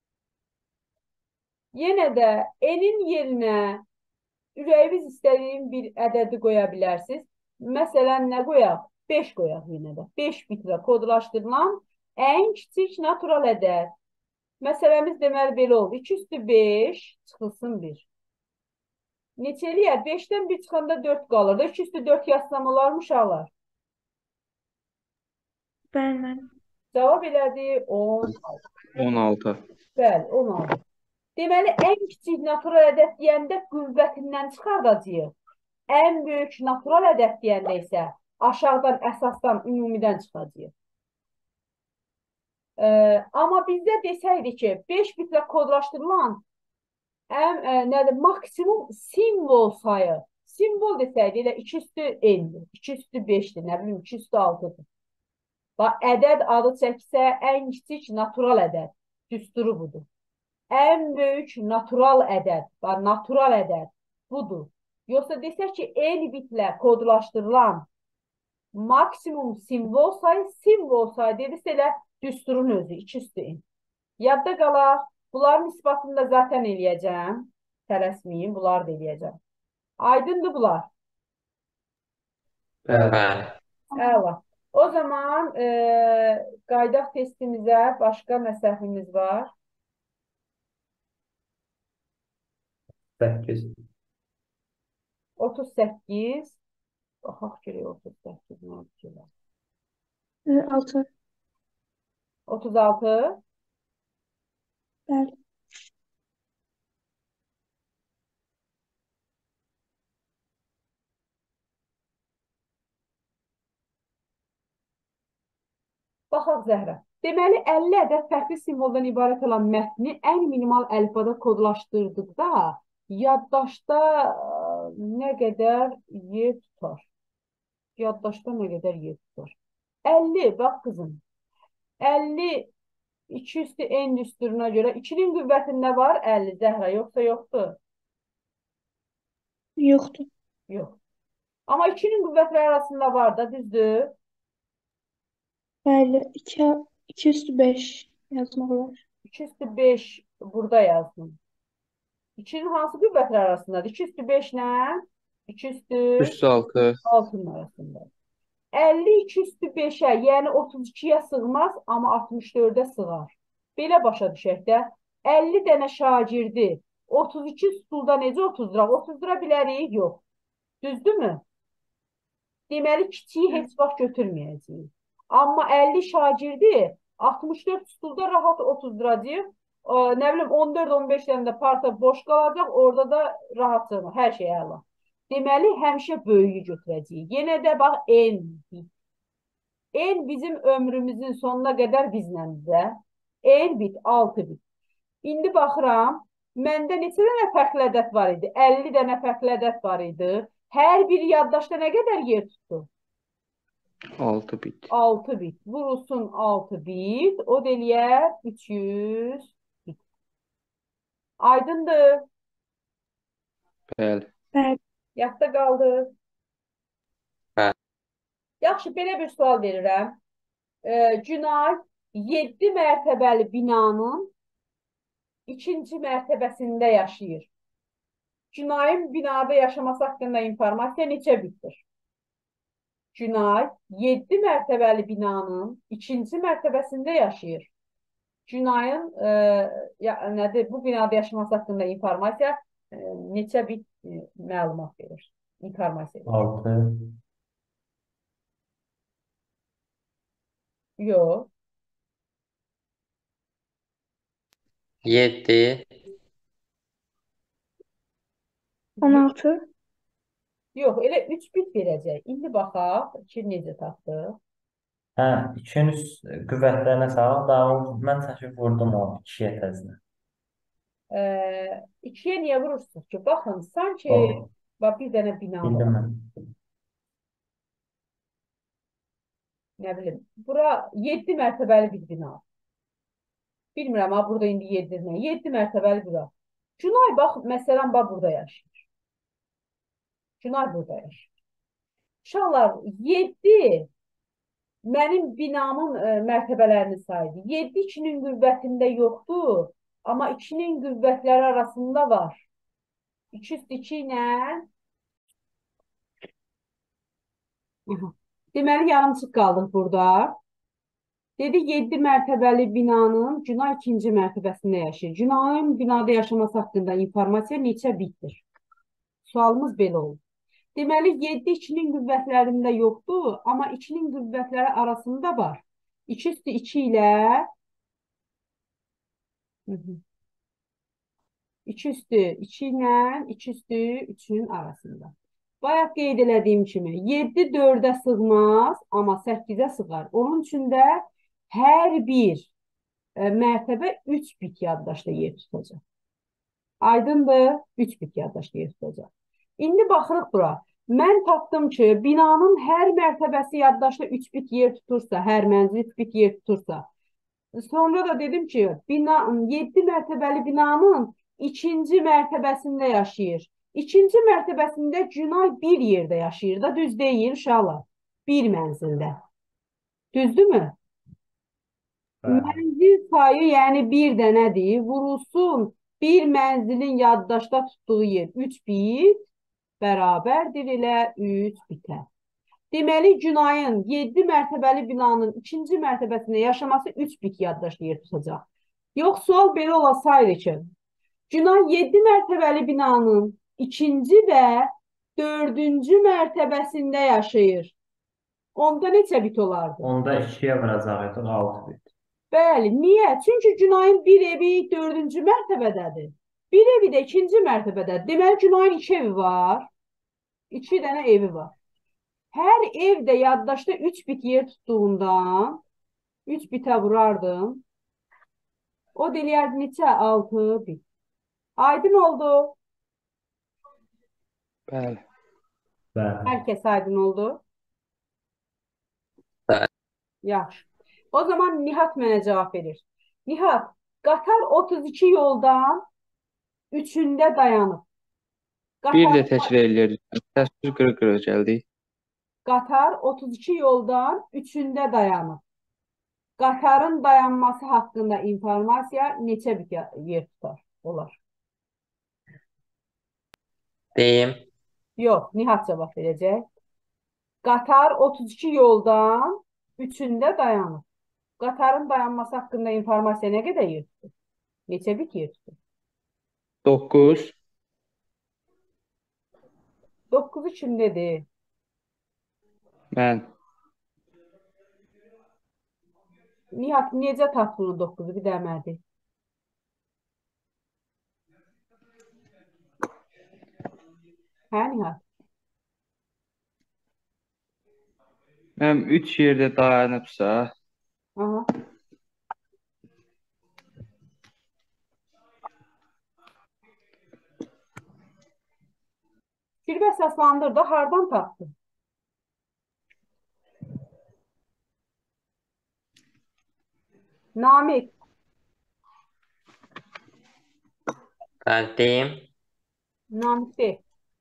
Yenə də n-in yerinə ürəyiniz istədiyim bir ədədi qoya bilərsiniz. Məsələn, nə qoyaq? 5 qoyaq yenə də. 5 bitlə kodlaşdırılan ən kiçik natural ədəd. Məsələmiz deməli belə oldu. 2 üstü 5 çıxılsın 1. Neçə eləyər? 5-dən 1 çıxanda 4 qalır da. 2 üstü 4 yazsam olar mı uşaqlar? Bəli. Cavab elədi 10. 16. Bəli, 16. Deməli, ən kiçik natural ədəd deyəndə qüvvətindən çıxardacağıq. Ən böyük natural ədəd deyəndə isə aşağıdan, əsasdan, ümumidən çıxacağıq. Amma bizdə desəydi ki, 5 bitlə kodlaşdırılan nədir? Maksimum simvol sayı. Simvol desəydi elə 2 üstü n-dir, 2 üstü 5-dir, nə bilim 2 üstü 6-dır. Ədəd adı çəksə ən kiçik natural ədəd. Düsturu budur. Ən böyük natural ədəd. Natural ədəd budur. Yoxsa desək ki, n bitlə kodlaşdırılan maksimum simvol sayı dedirsə elə düsturun özü 2 üstü n. Yadda qalar. Bunların isbatını da zaten eləyəcəm. Tələsməyin, bunlar da eləyəcəm. Aydındır bunlar. Bəli. Əla. O zaman qaydaq testimizə başqa nə səhvimiz var? 8. 38. Baxaq görək 38 nə olacaq? 6. 36. Bəli. Baxaq Zəhra. Deməli, 50 ədəd fərqli simvoldan ibarət olan mətni ən minimal əlifbada kodlaşdırdıqda yaddaşda nə qədər yer tutar? Yaddaşda nə qədər yer tutar? 50, bax qızım. 50 2 üstü n düsturuna görə 2-nin qüvvətində var 50 Zəhra, yoxsa yoxdur? Yoxdur. Yox. Amma 2-nin qüvvətləri arasında var da, düzdür? Bəli. 2 üstü 5 yazmaq olar. 2 üstü 5 burada yazdım. 2-nin hansı qüvvətləri arasındadır? 2 üstü 5 nə? 2 üstü Üstü 6. 6'nın arasında. 52 üstü 5'ə, yəni 32'yə sığmaz, amma 64'ə sığar. Belə başa düşək də, 50 dənə şagirdi 32 stulda necə otuzduraq? Otuzdura bilərik? Yox. Düzdürmü? Deməli, kiçiyi heç vaxt götürməyəcəyik. Amma 50 şagirdi 64 stulda rahat otuzduracaq. Nə bilim, 14-15 dənə də parta boş qalacaq, orada da rahat sığmır. Hər şey əla. Deməli, həmişə böyüyü götürəcəyik. Yenə də bax, n bit. N bizim ömrümüzün sonuna qədər bizləndir. N bit, 6 bit. İndi baxıram, məndə neçə dənə fərqli ədəd var idi? 50 dənə fərqli ədəd var idi. Hər bir yaddaşda nə qədər yer tutdu? 6 bit. 6 bit. Vurulsun 6 bit. O da eləyər 300 bit. Aydındır. Bəli. Bəli. Yadda qaldı. Bəli. Yaxşı, belə bir sual verirəm. Günay 7 mərtəbəli binanın 2-ci mərtəbəsində yaşayır. Günayın binada yaşaması haqqında informasiya neçə bitdir? Günay 7 mərtəbəli binanın 2-ci mərtəbəsində yaşayır. Günayın nədir, bu binada yaşaması haqqında informasiya neçə bit məlumat verir? İnformasiya verir. 6. Yox. 7. 16. Yox, elə 3 bit verəcək. İndi baxaq, 2 necə tapdıq? Hə, 2-nin üst qüvvətlərinə salaq. Daha mən çəkib vurdum o 2-yə təzədən. 2-yə niyə vurursunuz ki? Baxın, sanki O, bir dənə bina var. bildim mən. Nə bilim, bura 7 mərtəbəli bir bina. Bilmirəm, ha, burada indi 7 nə? 7 mərtəbəli bina. Günay, bax, məsələn, burada yaşayır. Günay burada yaşayır. Uşaqlar, 7 mənim binamın mərtəbələrini saydı. 7 2-nin qüvvətində yoxdur, amma 2-nin qüvvətləri arasında var. 2 üstü 2 ilə. Deməli, yarımçıq qaldıq burada. Dedi, 7 mərtəbəli binanın Günay 2-ci mərtəbəsində yaşayır. Günayın binada yaşaması haqqında informasiya neçə bitdir? Sualımız belə olur. Deməli, 7 2-nin qüvvətlərində yoxdur, amma 2-nin qüvvətləri arasında var. 2 üstü 2 ilə 2 üstü 2 ilə 2 üstü 3-ün arasında. Bayaq qeyd elədiyim kimi 7 4-ə sığmaz, amma 8-ə sığar. Onun üçün də hər bir mərtəbə 3 bit yaddaşda yer tutacaq. Aydındır, 3 bit yaddaşda yer tutacaq. İndi baxırıq bura. Mən tapdım ki, binanın hər mərtəbəsi yaddaşda 3 bit yer tutursa, hər mənzil 3 bit yer tutursa. Sonra da dedim ki, 7 mərtəbəli binanın 2-ci mərtəbəsində yaşayır. 2-ci mərtəbəsində Günay bir yerdə yaşayır da, düz deyil uşaqlar. Bir mənzildə. Düzdürmü? Mənzil sayı, yəni bir dənədir. Vurulsun, bir mənzilin yaddaşda tutduğu yer 3 bit bərabərdir ilə 3 bitə. Deməli, Günayın 7 mərtəbəli binanın 2-ci mərtəbəsində yaşaması 3 bit yaddaşda yer tutacaq. Yox, sual belə olasaydı ki, Günay 7 mərtəbəli binanın 2-ci və 4-cü mərtəbəsində yaşayır. Onda neçə bit olardı? Onda 2-yə vuracaq 6 bit. Bəli, niyə? Çünki Günayın bir evi 4-cü mərtəbədədir. Bir evi də 2-ci mərtəbədədir. Deməli, Günayın 2 evi var. 2 dənə evi var. Hər ev də yaddaşda 3 bit yer tutduğundan 3 bitə vurardım. O deyərdi neçə? 6 bit. Aydın oldu. Bəli. Bəli. Hər kəs aydın oldu. Bəli. Yaxşı. O zaman Nihat mənə cavab verir. Nihat, qatar 32 yoldan 3-ündə dayanıb. Bir də təkrar eləyirəm. Təsvir qırıq-qırıq gəldi. Qatar 32 yoldan 3-ündə dayanıb. Qatarın dayanması haqqında informasiya neçə bit yer tutar? Olar. Deyim. Yox, Nihat cavab verəcək. Qatar 32 yoldan 3-ündə dayanıb. Qatarın dayanması haqqında informasiya nə qədər yer tutur? Neçə bit yer tutur? 9. 9 içindədir. Mən. Nihat, necə tapdın 9-u? Bir də mənə de. Hə, Nihat? Mən 3 yerdə dayanıbsa, Aha. Fikir və əsaslandır da, hardan tapdın? Namik. Bəli, deyim. Namik de.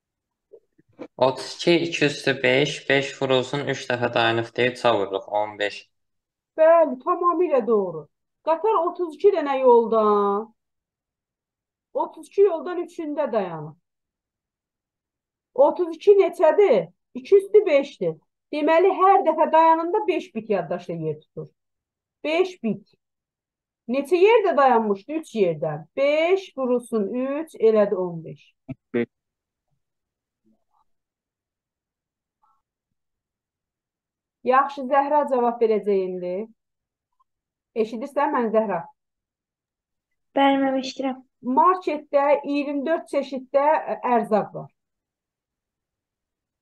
32, 2 üstü 5, 5 vurulsun, 3 dəfə dayanıb deyib vururuq, 15. Bəli, tamamilə doğru. Qatar 32 dənə yoldan 32 yoldan 3-ündə dayanır. 32 neçədir? 2 üstü 5'dir. Deməli, hər dəfə dayanında 5 bit yaddaşda yer tutur. 5 bit. Neçə yerdə dayanmışdı? 3 yerdən. 5 vurulsun 3, elədi 15. Yaxşı, Zəhra cavab verəcək indi. Eşidirsən mən Zəhra? Bəli, mən eşidirəm. Marketdə 24 çeşiddə ərzaq var.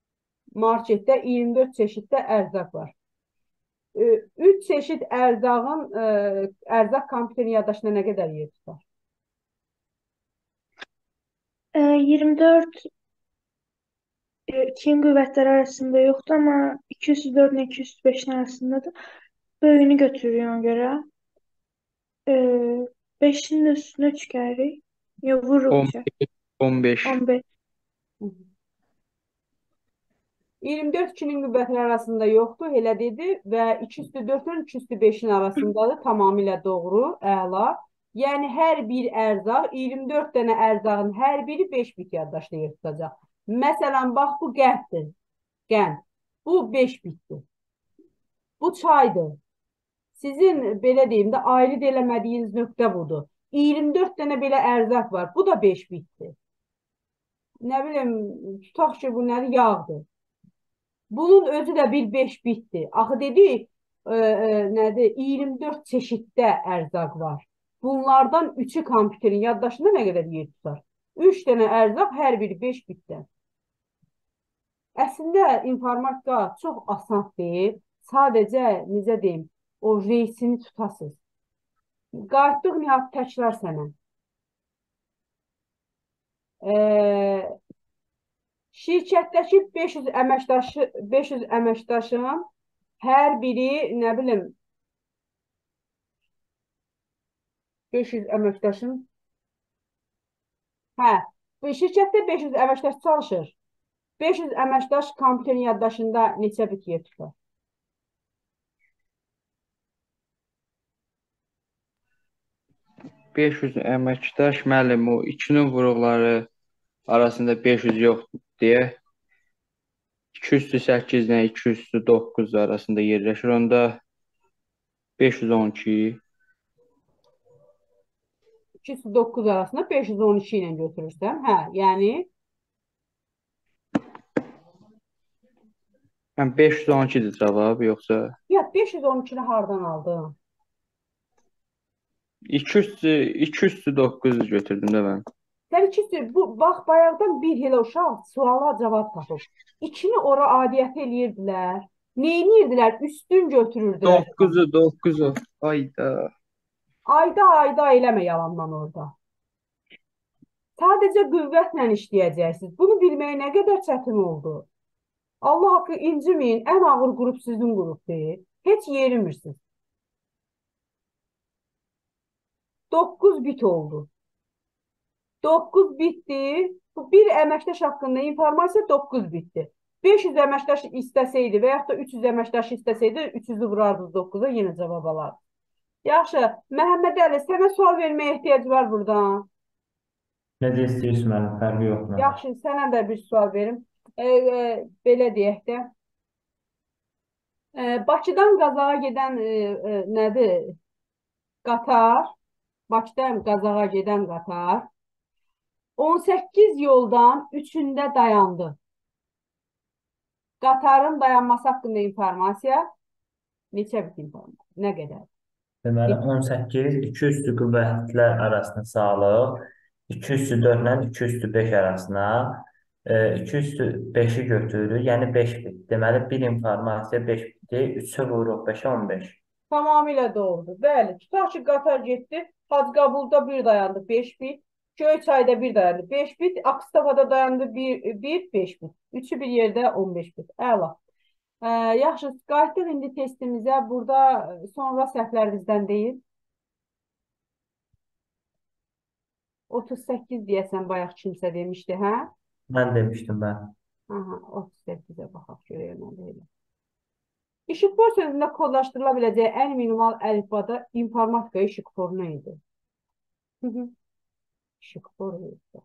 marketdə 24 çeşiddə ərzaq var. 3 çeşid ərzağın ərzaq kompüterin yaddaşına nə qədər yer tutar? 24 ikincinin qüvvətləri arasında yoxdur, amma 204 ilə 205-in arasındadır. Böyüyünü götürürük ona görə. 5-in də üstünə çıxarırıq. Yox, vururuq 15, işə. 15. 15. 24 2-nin qüvvətləri arasında yoxdur, elə dedi və 204-ün 205-in arasındadır. Tamamilə doğru, əla. Yəni hər bir ərzaq, 24 dənə ərzağın hər biri 5 bit yaddaşda yer tutacaq. Məsələn, bax bu qənddir. Qənd. Bu 5 bitdir. Bu çaydır. Sizin belə deyim də ayrı eləmədiyiniz nöqtə budur. 24 dənə belə ərzaq var. Bu da 5 bitdir. Nə bilim, tutaq ki, bu nədir? Yağdır. Bunun özü də bir 5 bitdir. Axı dedik, nədir? 24 çeşiddə ərzaq var. Bunlardan 3-ü kompüterin yaddaşında nə qədər yer tutar? 3 dənə ərzaq, hər biri 5 bitdən. Əslində informatika çox asan deyil. Sadəcə, necə deyim, o reysini tutasınız. Qayıtdıq Nihat təkrar sənə. Şirkətdəki 500 əməkdaşın hər biri, nə bilim, 500 əməkdaşın, şirkətdə 500 əməkdaş çalışır. 500 əməkdaş kompüterin yaddaşında neçə bit yer tutar? Beş yüz əməkdaş, müəllim, o 2-nin vuruqları arasında 500 yoxdur deyə 208 ilə 209 arasında yerləşir. Onda 512. 209 arasında 512 ilə götürürsən. Yəni 512-dir cavab, yoxsa? ya 512-ni hardan aldın? 209 götürdüm də mən. Sən bax, bayaqdan bir elə uşaq suala cavab tapıb. 2-ni ora adiyyət eləyirdilər. Neyinirdilər? Üstün götürürdülər. 9'u. Ayda. Ayda eləmə yalandan orada. Sadəcə qüvvətlə işləyəcəksiniz. Bunu bilməyə nə qədər çətin oldu? Allah haqqı inciməyin, ən ağır qrup sizin qrupdur. Heç yerimirsiniz. 9 bit oldu. 9 bitdir. Bu bir əməkdaş haqqında informasiya 9 bitdir. 500 əməkdaş istəsəydi və yaxud da 300 əməkdaş istəsəydi 300-ü vurardınız 9-a, yenə cavab alardınız. Yaxşı, Məhəmməd Əli, sənə sual verməyə ehtiyac var buradan. Necə istəyirsən mənim, fərqi yoxdur. Yaxşı, sənə də bir sual verim. Belə deyək də. Bakıdan Qazağa gedən nədir? Qatar. Bakıdan Qazağa gedən qatar 18 yoldan 3-ündə dayandı. Qatarın dayanması haqqında informasiya neçə bit informasiya? Nə qədər? Deməli, 18 2 üstü qüvvətlər arasına salıb, 2 üstü 4 ilə 2 üstü 5 arasına 2 üstü 5-i götürürük, yəni 5 bit. Deməli, bir informasiya 5 bitdir, 3-ü vururuq 5-ə 15. Tamamilə doğrudur. Bəli, tutaq ki, qatar getdi, Hacıqabulda bir dayandı 5 bit, Göyçayda bir dayandı 5 bit, Akstavada dayandı 1, 5 bit. Üçü bir yerdə 15 bit. Əla. Yaxşı, qayıtdıq indi testimizə. Burada sonra səhvlər bizdən deyil. 38 deyəsən, bayaq kimsə demişdi, hə? Mən demişdim, mən. Aha, 38-ə baxaq, görəyəm nə deyil. İşıqfor sözündə kodlaşdırıla biləcəyi ən minimal əlifbada informatika işıqfor nə idi? İşıqfor idi.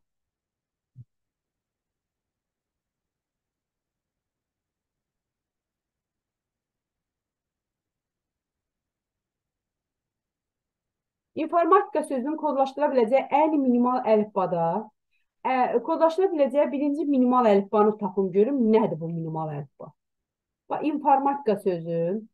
İnformatika sözünün kodlaşdırıla biləcəyi ən minimal əlifbada kodlaşdırıla biləcəyi birinci minimal əlifbanı tapım görüm. Nədir bu minimal əlifba? İnformatika sözün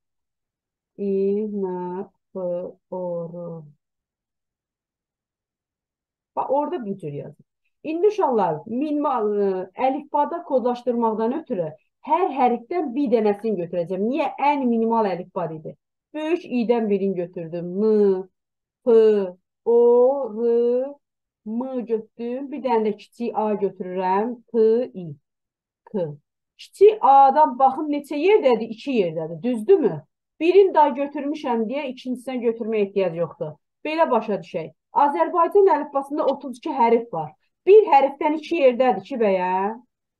orada bir cür yazır. İndi uşaqlar, minimal əlifbada kodlaşdırmaqdan ötürü Hər hərfdən bir dənəsini götürəcəm. Niyə? Ən minimal əlifba idi. Böyük i-dən birini götürdüm. M, P, O, R, M götürdüm. Bir dənə də kiçik A götürürəm. P, I, K. Kiçik A-dan baxın neçə yerdədir? 2 yerdədir. Düzdürmü? Birini daha götürmüşəm deyə ikincisindən götürməyə ehtiyac yoxdur. Belə başa düşək. Azərbaycan əlifbasında 32 hərf var. Bir hərfdən 2 yerdədir ki, bəyəm?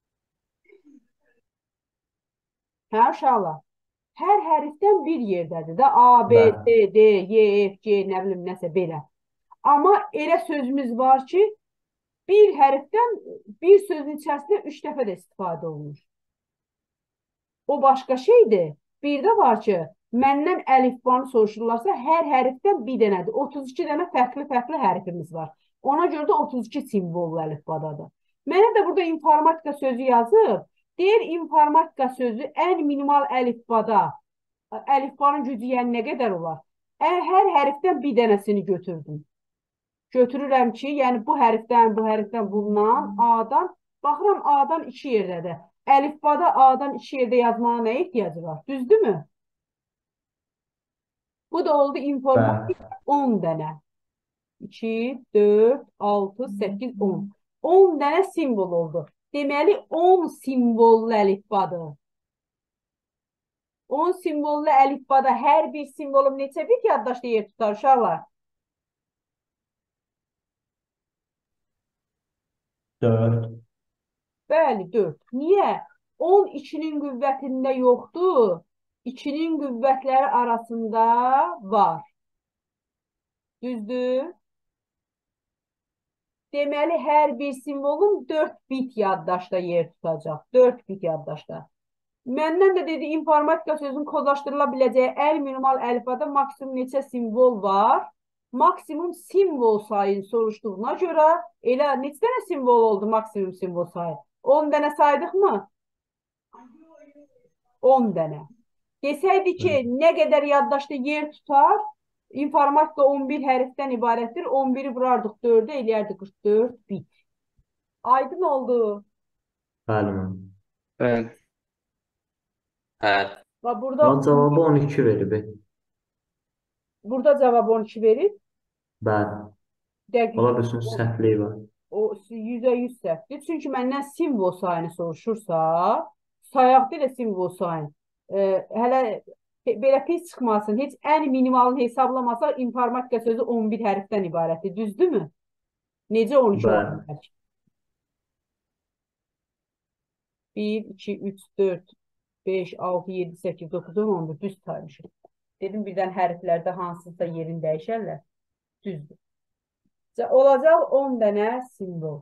Hə, uşaqlar? Hər hərfdən bir yerdədir də. A, B, Bəli. C, D, Y, F, G, nə bilim, nəsə belə. Amma elə sözümüz var ki, bir hərfdən bir sözün içərisində 3 dəfə də istifadə olunur. O başqa şeydir. Bir də var ki, məndən əlifbanı soruşurlarsa, hər hərfdən bir dənədir. 32 dənə fərqli hərfimiz var. Ona görə də 32 simvollu əlifbadadır. Mənə də burada informatika sözü yazıb. Deyir, informatika sözü ən minimal əlifbada, əlifbanın gücü yəni nə qədər olar? Hər hərfdən bir dənəsini götürdüm. Götürürəm ki, yəni bu hərfdən, bundan, A-dan, baxıram A-dan 2 yerdədir. Əlifbada A-dan 2 yerdə yazmağa nə ehtiyacı var? Düzdürmü? Bu da oldu informatika 10 dənə. 2, 4, 6, 8, 10. 10 dənə simvol oldu. Deməli, 10 simvollu əlifbadır. 10 simvollu əlifbada hər bir simvolum neçə bit yaddaşda yer tutar uşaqlar? 4. Bəli, 4. Niyə? 10 2-nin qüvvətində yoxdur. 2-nin qüvvətləri arasında var. Düzdür? Deməli, hər bir simvolun 4 bit yaddaşda yer tutacaq. 4 bit yaddaşda. Məndən də dedi, informatika sözünün kodlaşdırıla biləcəyi ən minimal əlifbada maksimum neçə simvol var? Maksimum simvol sayını soruşduğuna görə elə neçə dənə simvol oldu maksimum simvol sayı? 10 dənə saydıq mı? 10 dənə. Desəydi ki, nə qədər yaddaşda yer tutar? İnformatika 11 hərfdən ibarətdir. 11-i vurardıq 4-ə, eləyərdik 44 bit. Aydın oldu. Bəli. Bəli. Bəli. Və burada Ama cevabı 12 verib. burada cavab 12 verir. Bəli. Dəqiq. Ola bilsin səhvliyi var. O 100% səhvdir. Çünki məndən simvol sayını soruşursa, sayaq belə simvol sayını. Hələ belə pis çıxmasın. Heç ən minimalını hesablamasa informatika sözü 11 hərfdən ibarətdir. Düzdürmü? Necə 12 Bəli. olacaq? 1, 2, 3, 4, 5, 6, 7, 8, 9, 10, 11 düz saymışıq. Dedim birdən hərflərdə hansısa yerini dəyişərlər. Düzdür. Olacaq 10 dənə simvol.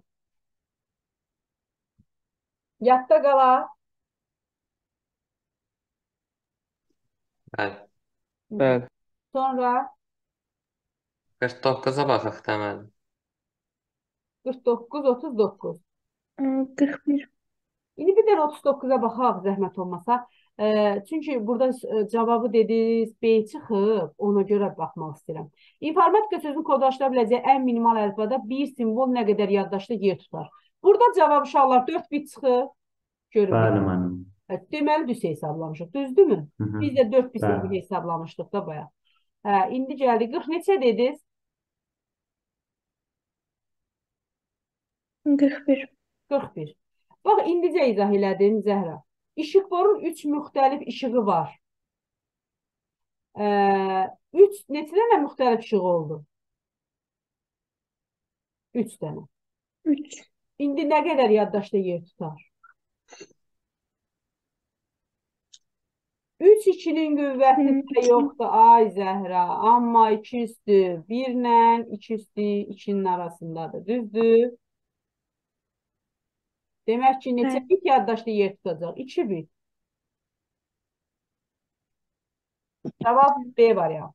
Yadda qala. Bəli. Bəli. Sonra 49-a baxaq deməli. 49, 39. 41. İndi bir dənə 39-a baxaq, zəhmət olmasa. Çünki burada cavabı dediniz, B çıxıb, ona görə baxmaq istəyirəm. İnformatika sözünün kodlaşdıra biləcəyi ən minimal əlifbada bir simvol nə qədər yaddaşda yer tutar. Burada cavab uşaqlar 4 bit çıxıb. Görün. Bəli, mənim. Deməli düz hesablamışıq, düzdürmü? Biz də 4 bit hesablamışdıq da bayaq. İndi gəldik. 40 neçə dediniz? 41. 41. Bax, indicə izah elədin Zəhra. İşıqforun 3 müxtəlif işığı var. 3 neçə dənə müxtəlif işığı oldu? 3 dənə. 3. İndi nə qədər yaddaşda yer tutar? 3 2-nin qüvvəti də yoxdur, ay Zəhra. Amma 2 üstü 1 ilə 2 üstü 2-nin arasındadır. Düzdür? Demək ki, neçə bit yaddaşda yer tutacaq? 2 bit. Cavab B variantı.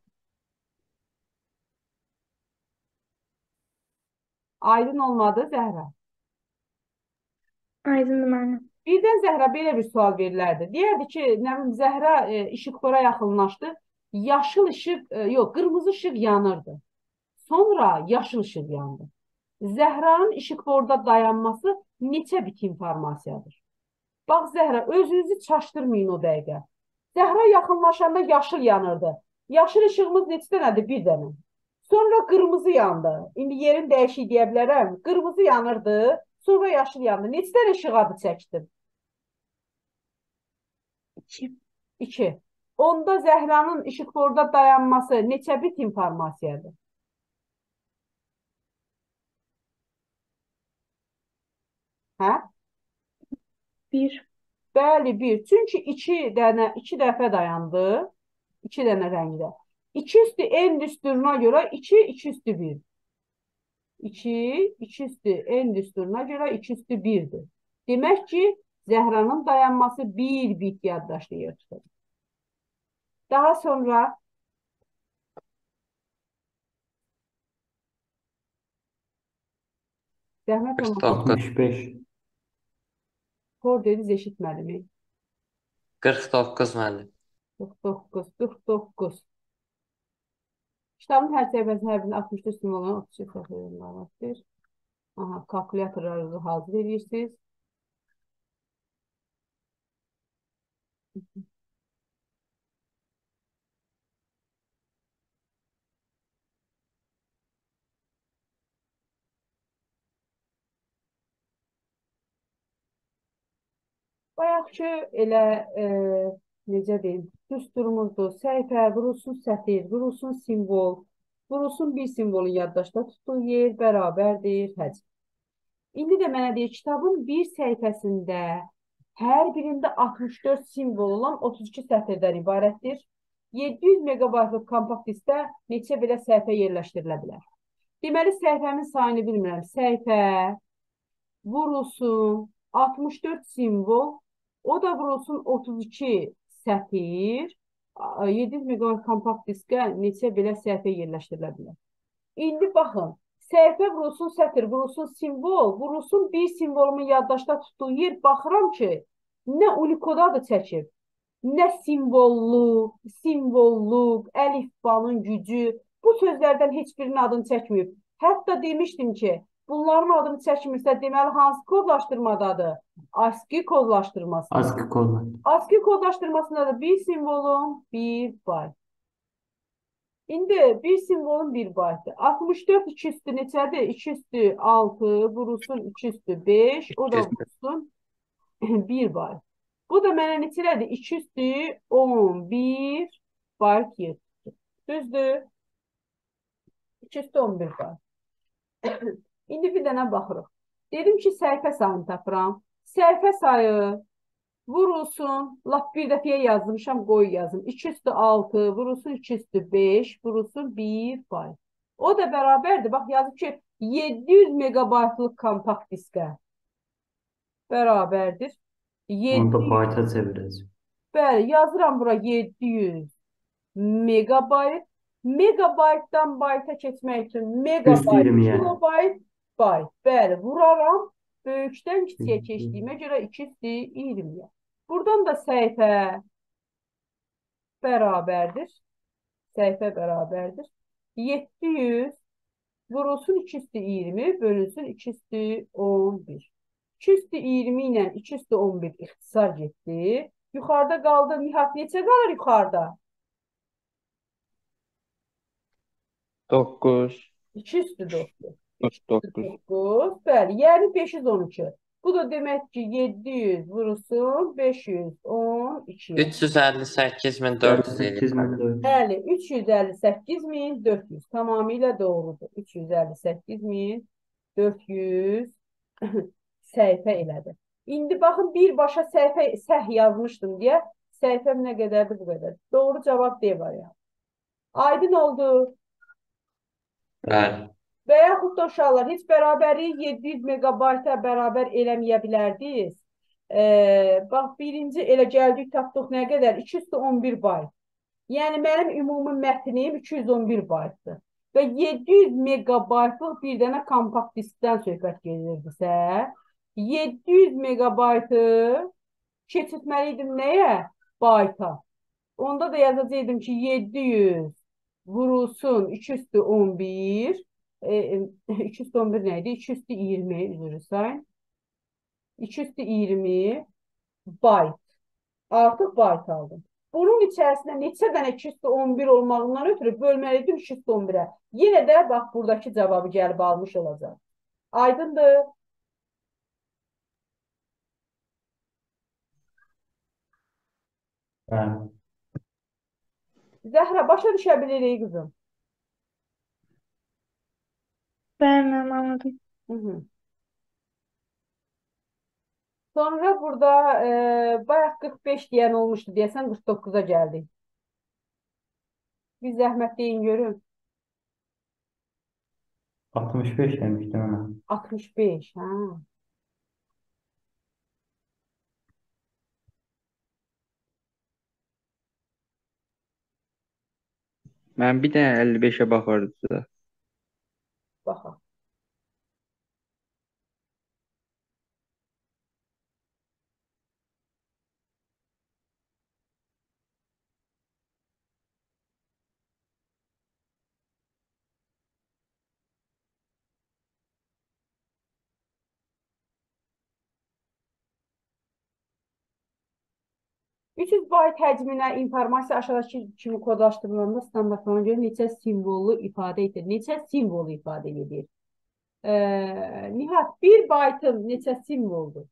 Aydın olmadı Zəhra. Aydındır mənim. Birdən Zəhra belə bir sual verilərdi. Deyərdi ki, nə bilim, Zəhra işıqfora yaxınlaşdı. Yaşıl işıq, yox, qırmızı işıq yanırdı. Sonra yaşıl işıq yandı. Zəhranın işıqforda dayanması neçə bit informasiyadır? Bax Zəhra, özünüzü çaşdırmayın o dəqiqə. Zəhra yaxınlaşanda yaşıl yanırdı. Yaşıl işığımız neçə dənədir? Bir dənə. Sonra qırmızı yandı. İndi yerin dəyişik deyə bilərəm. Qırmızı yanırdı, sonra yaşıl yandı. Neçə dənə işıq adı çəkdim? 2. 2. Onda Zəhranın işıqforda dayanması neçə bit informasiyadır? Hə? 1. Bəli, 1. Çünki 2 dəfə dayandı. 2 dənə rəngdə. 2 üstü en düsturuna görə 2, 2 üstü 1. 2, 2 üstü en düsturuna görə 2 üstü 1'dir. Demək ki, Zəhranın dayanması 1 bit yaddaşda yer tutur. Daha sonra Zəhmət olmasa 65. kor dediniz, eşitmədim. 49 müəllim. 49, 49. Kitabın hər səhifəsi hər birinin 64 simvolunu 32 səhifələrində alıqdır. Aha, kalkulyatorlarınızı hazır edirsiniz. Bayaqki elə necə deyim, düsturumuzdur. Səhifə, vurulsun sətir, vurulsun simvol, vurulsun bir simvolun yaddaşda tutduğu yer bərabərdir həcm. İndi də mənə deyir, kitabın bir səhifəsində hər birində 64 simvol olan 32 sətirdən ibarətdir. 700 megabaytlıq kompakt diskdə neçə belə səhifə yerləşdirilə bilər? Deməli, səhifəmin sayını bilmirəm. Səhifə, vurulsun 64 simvol, o da vurulsun 32 sətir, 700 megabayt kompakt diskə neçə belə səhifə yerləşdirilə bilər? İndi baxın. Səhifə vurulsun sətir, vurulsun simvol, vurulsun bir simvolumun yaddaşda tutduğu yer baxıram ki, nə unikoda adı çəkib, nə simvolluq, əlifbanın gücü, bu sözlərdən heç birinin adını çəkməyib. Hətta demişdim ki, bunların adını çəkmirsə, deməli hansı kodlaşdırmadadır? ASCII kodlaşdırmasında. ASCII kodlar. ASCII kodlaşdırmasında da bir simvolun bir bayt. İndi bir simvolun bir baytı. 64 2 üstü neçədir? 2 üstü 6, vurulsun 2 üstü 5, o da vurulsun 1 bayt. Bu da mənə neçədir? 2 üstü 11 bayt yer tutur. Düzdür? 2 üstü 11 bayt. İndi bir dənə baxırıq. Dedim ki, səhifə sayını tapıram. Səhifə sayı vurulsun, lap bir dəfəyə yazmışam, qoy yazım. 2 üstü 6, vurulsun 2 üstü 5, vurulsun 1 bayt. O da bərabərdir. Bax, yazıb ki, 700 megabaytlıq kompakt diskə bərabərdir. Onu da bayta çevirəcəm. Bəli, yazıram bura 700 megabayt. Megabaytdan bayta keçmək üçün megabayt, kilobayt, bayt. Bəli, vuraram. Böyükdən kiçiyə keçdiyimə görə 220. Buradan da səhifə bərabərdir. Səhifə bərabərdir. 700 vurulsun 220, bölünsün 211. 220 ilə 211 ixtisar getdi. Yuxarıda qaldı. Nihat, neçə qalır yuxarıda? 9. 2 üstü 9. 9. Bəli, yəni 512. Bu da demək ki, 700 vurulsun 512. 358.400 eləyir. Bəli, 358.400 tamamilə doğrudur. 358.400 səhifə elədi. İndi baxın, birbaşa səhifə səh yazmışdım deyə səhifəm nə qədərdir bu qədər. Doğru cavab D variantı. Aydın oldu. Bəli. Və yaxud da uşaqlar, heç bərabərliyi 700 megabayta bərabər eləməyə bilərdiniz. Bax, birinci elə gəldik, tapdıq nə qədər? 211 bayt. Yəni, mənim ümumi mətnim 211 baytdır. Və 700 megabaytlıq bir dənə kompakt diskdən söhbət gelirdisə, 700 megabaytı keçirtməliydim nəyə? Bayta. Onda da yazacaqdım ki, 700 vurulsun 2 üstü 11. 2 üstü 11 neydi? 2 üstü 20 üzrü sayın. 2 üstü 20 byte. Artıq byte aldım. Bunun içərisində neçə dənə 211 olmağından ötürü bölməliydim 211-ə. Yenə də bax, buradakı cavabı gəlib almış olacaq. Aydındır. Bəli. Zəhra, başa düşə bilirik qızım. Ben anladım. Hı -hı. Sonra burada bayaq 45 deyən olmuşdu deyəsən 49'a gəldik. Bir zəhmət deyin görün. 65 demişdim ona. 65. Ha. Mən bir dənə 55'ə baxırdı. Baxaq. $300 byte həcminə informasiya aşağıdakı kimi kodlaşdırılanda standartlarına görə neçə simvolu ifadə edir? Neçə simvolu ifadə edir? Nihat, 1 byte'ın neçə simvoldur?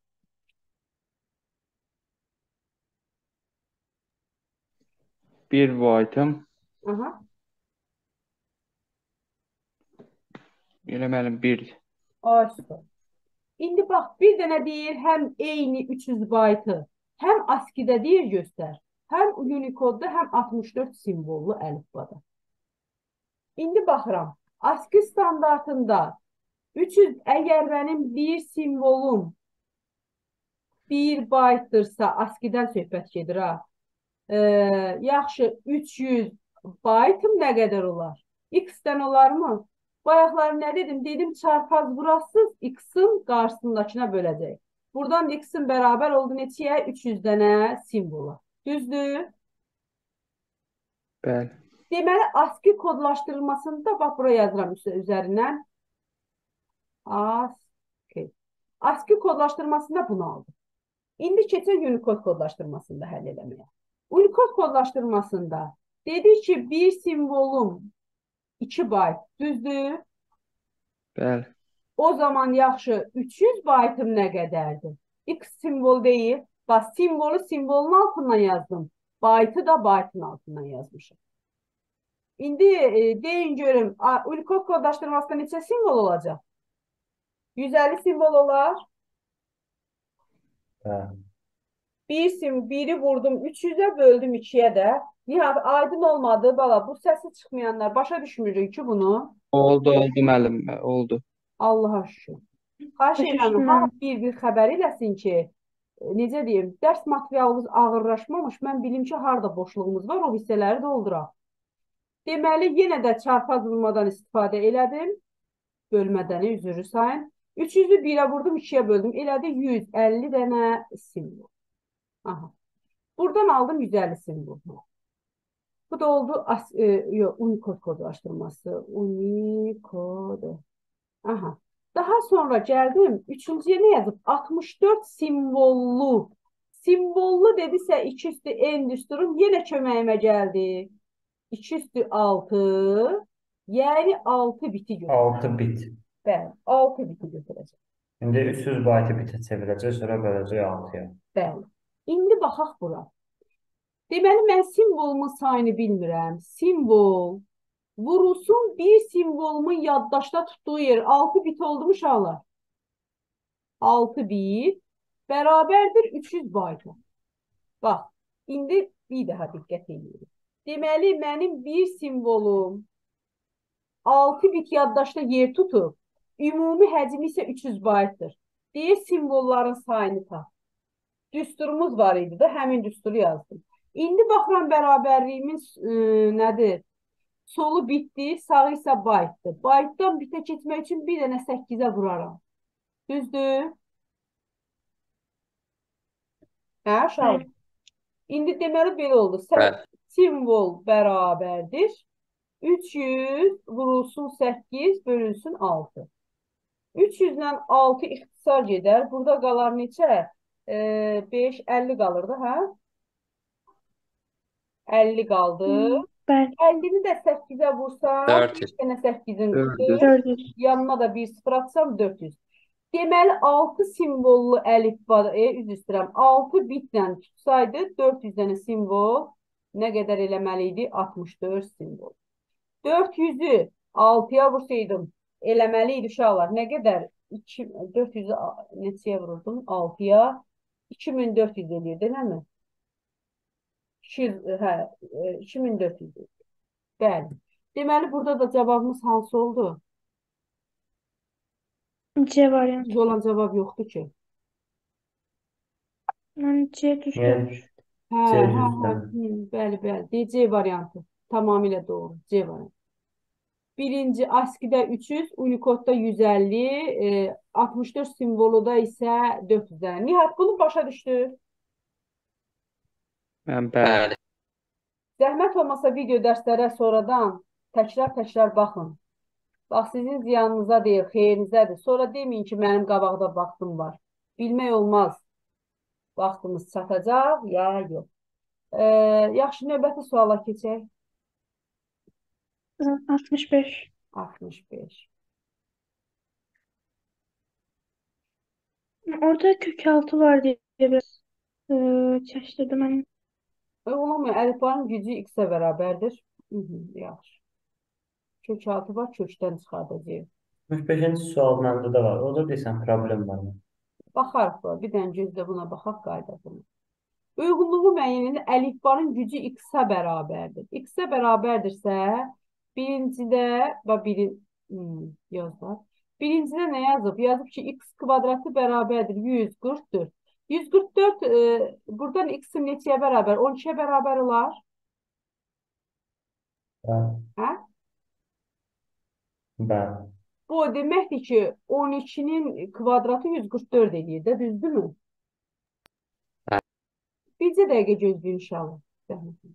1 byte'ım Aha. eləməlim 1. Ay, süper. İndi bax, bir dənə deyir, həm eyni 300 byte'ı, həm ASCII-də deyir göstər, həm Unicode-da, həm 64 simvollu əlifbada. İndi baxıram, ASCII standartında 300, əgər mənim bir simvolum 1 byte-dırsa, ASCII-dən söhbət gedir ha. Yaxşı, 300 byte-ım nə qədər olar? X-dən olar mı? Bayaqlar nə dedim? Dedim, çarpaz burasız X-in qarşısındakına böləcək. Buradan X-in bərabər oldu neçəyə? 300 dənə simvola. Düzdür? Bəli. Deməli, ASCII kodlaşdırılmasında, bax, buraya yazıram üzərindən. ASCII kodlaşdırmasında bunu aldım. İndi keçək Unicode kodlaşdırmasında həll eləməyə. Unicode kodlaşdırmasında dedi ki, bir simvolum 2 byte, düzdür? Bəli. O zaman yaxşı, 300 byte'ım nə qədərdir? X simvol deyil. Bax, simvolu simvolun altından yazdım. Byte'ı da byte'ın altından yazmışım. İndi deyin görüm, Unicode kodlaşdırmasında neçə simvol olacaq? 150 simvol olar. Biri vurdum 300'e böldüm 2'ye de. Nihat, aydın olmadı bala. Bu səsi çıxmayanlar başa düşmürük ki bunu. Oldu müəllim, oldu. Allaha şükür. Xahiş edirəm, hamı bir xəbər eləsin ki, necə deyim, dərs materialımız ağırlaşmamış. Mən bilim ki, harda boşluğumuz var, o hissələri dolduraq. Deməli, yenə də çarpazılmadan istifadə elədim. Bölmədəni üzrü sayın. 300'ü 1'e vurdum, 2'ye böldüm. Elədi 150 dənə simvol. Aha. Buradan aldım 150 simbol. Bu da oldu Unicode kodlaşdırması. Unicode. Aha. Daha sonra geldim. Üçüncüye ne yazıp? 64 simvollu. Simvollu dedisə 2 üstü en düsturum. Yine köməyimə geldi. 2 üstü 6. Yani 6 biti götürəcək. 6 bit. Bəli, 6 biti götürəcək. İndi 300 byte bitə çevirəcək, sonra böləcək 6-ya. Bəli. İndi baxaq bura. Deməli, mən simvolumun sayını bilmirəm. Simvol vurulsun bir simvolumun yaddaşda tutduğu yer 6 bit oldu mu uşaqlar? 6 bit bərabərdir 300 byte. Bax, indi bir daha diqqət edirik. Deməli, mənim bir simvolum 6 bit yaddaşda yer tutub, ümumi həcmi isə 300 byte'dır. Deyir, simvolların sayını tap. Düsturumuz var idi də, həmin düsturu yazdım. İndi baxıram bərabərliyimin nədir? Solu bitdi, sağı isə byte'dır. Byte'dan bitə keçmək üçün bir dənə 8'ə vuraram. Düzdür? Hə, uşaq? İndi deməli belə oldu. Simvol bərabərdir. 300 vurulsun 8 bölünsün 6. 300 ilə 6 ixtisar gedər. Burada qalar neçə? 5, 50 qalırdı, hə? 50 qaldı. Bəli, 50-ni də 8-ə vursam, 400. 5 dənə 8-in 400. 400. yanına da bir sıfır atsam 400. Deməli 6 simvollu əlifba, üzr istəyirəm, 6 bitlə tutsaydı 400 dənə simvol nə qədər eləməli idi? 64 simvol. 400-ü 6-ya vursaydım eləməli idi uşaqlar. Nə qədər? 400-ü neçəyə vururdum? 6-ya 2400 eləyir, deməmi? 200, hə, 2400. Bəli. Deməli burada da cavabımız hansı oldu? C variantı. Düz olan cavab yoxdur ki. Mən C düz Yəni görmüşəm. Hə, C hə, hə. düzdür. Bəli, bəli. C variantı. Tamamilə doğru. C variantı. Birinci ASCII-də 300, Unicode-da 150, 64 simvolu da isə 400 dənə. Nihat, bunu başa düşdü. Mən bəli. Bəli. Zəhmət olmasa video dərslərə sonradan təkrar baxın. Bax, sizin ziyanınıza deyil, xeyrinizədir. Sonra deməyin ki, mənim qabaqda vaxtım var. Bilmək olmaz. Vaxtımız çatacaq, ya yox. Yaxşı, növbəti suala keçək. 65. 65. Orada kök altı var diye biraz şaşırdım. Hani Olamıyor, əlifbanın gücü x-ə bərabərdir. Yaxşı. Kök altı var, kökdən çıxardacağıq. 65-ci sual məndə də var. Orada desən problem var mı? Baxarıq da, bir dənə gözlə buna baxaq qaydasına. Uyğunluğu müəyyənində əlifbanın gücü x-ə bərabərdir. X-ə bərabərdirsə, birincidə, yazlar. Birincidə nə yazıb? Yazıb ki, x kvadratı bərabərdir 144. 144, buradan x-in neçəyə bərabər? 12-yə bərabər olar. Bəli. Hə? Bəli. Bu o deməkdir ki, 12-nin kvadratı 144 edir də, düzdürmü? Bircə dəqiqə gözləyin inşallah. Zəhmət.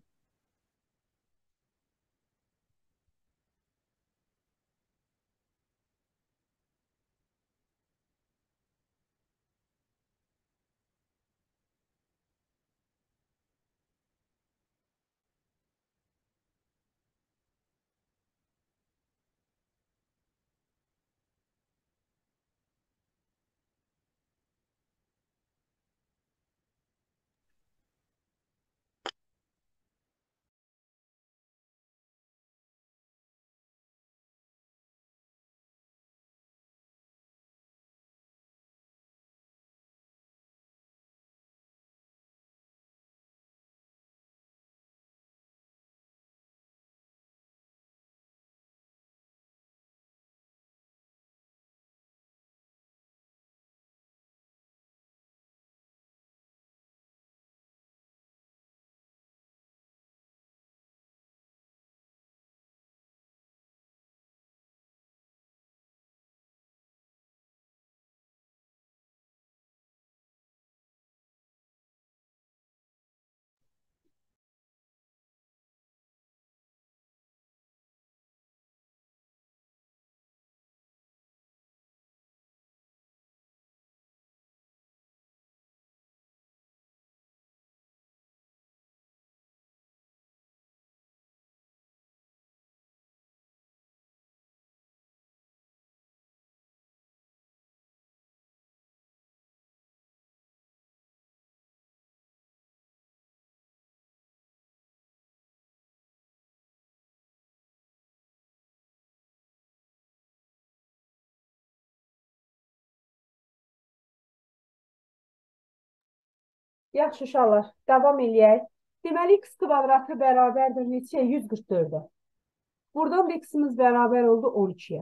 Yaxşı uşaqlar, davam eləyək. Deməli, x kvadratı bərabərdir neçəyə? 144-ə. Buradan da x-imiz bərabər oldu 12-yə.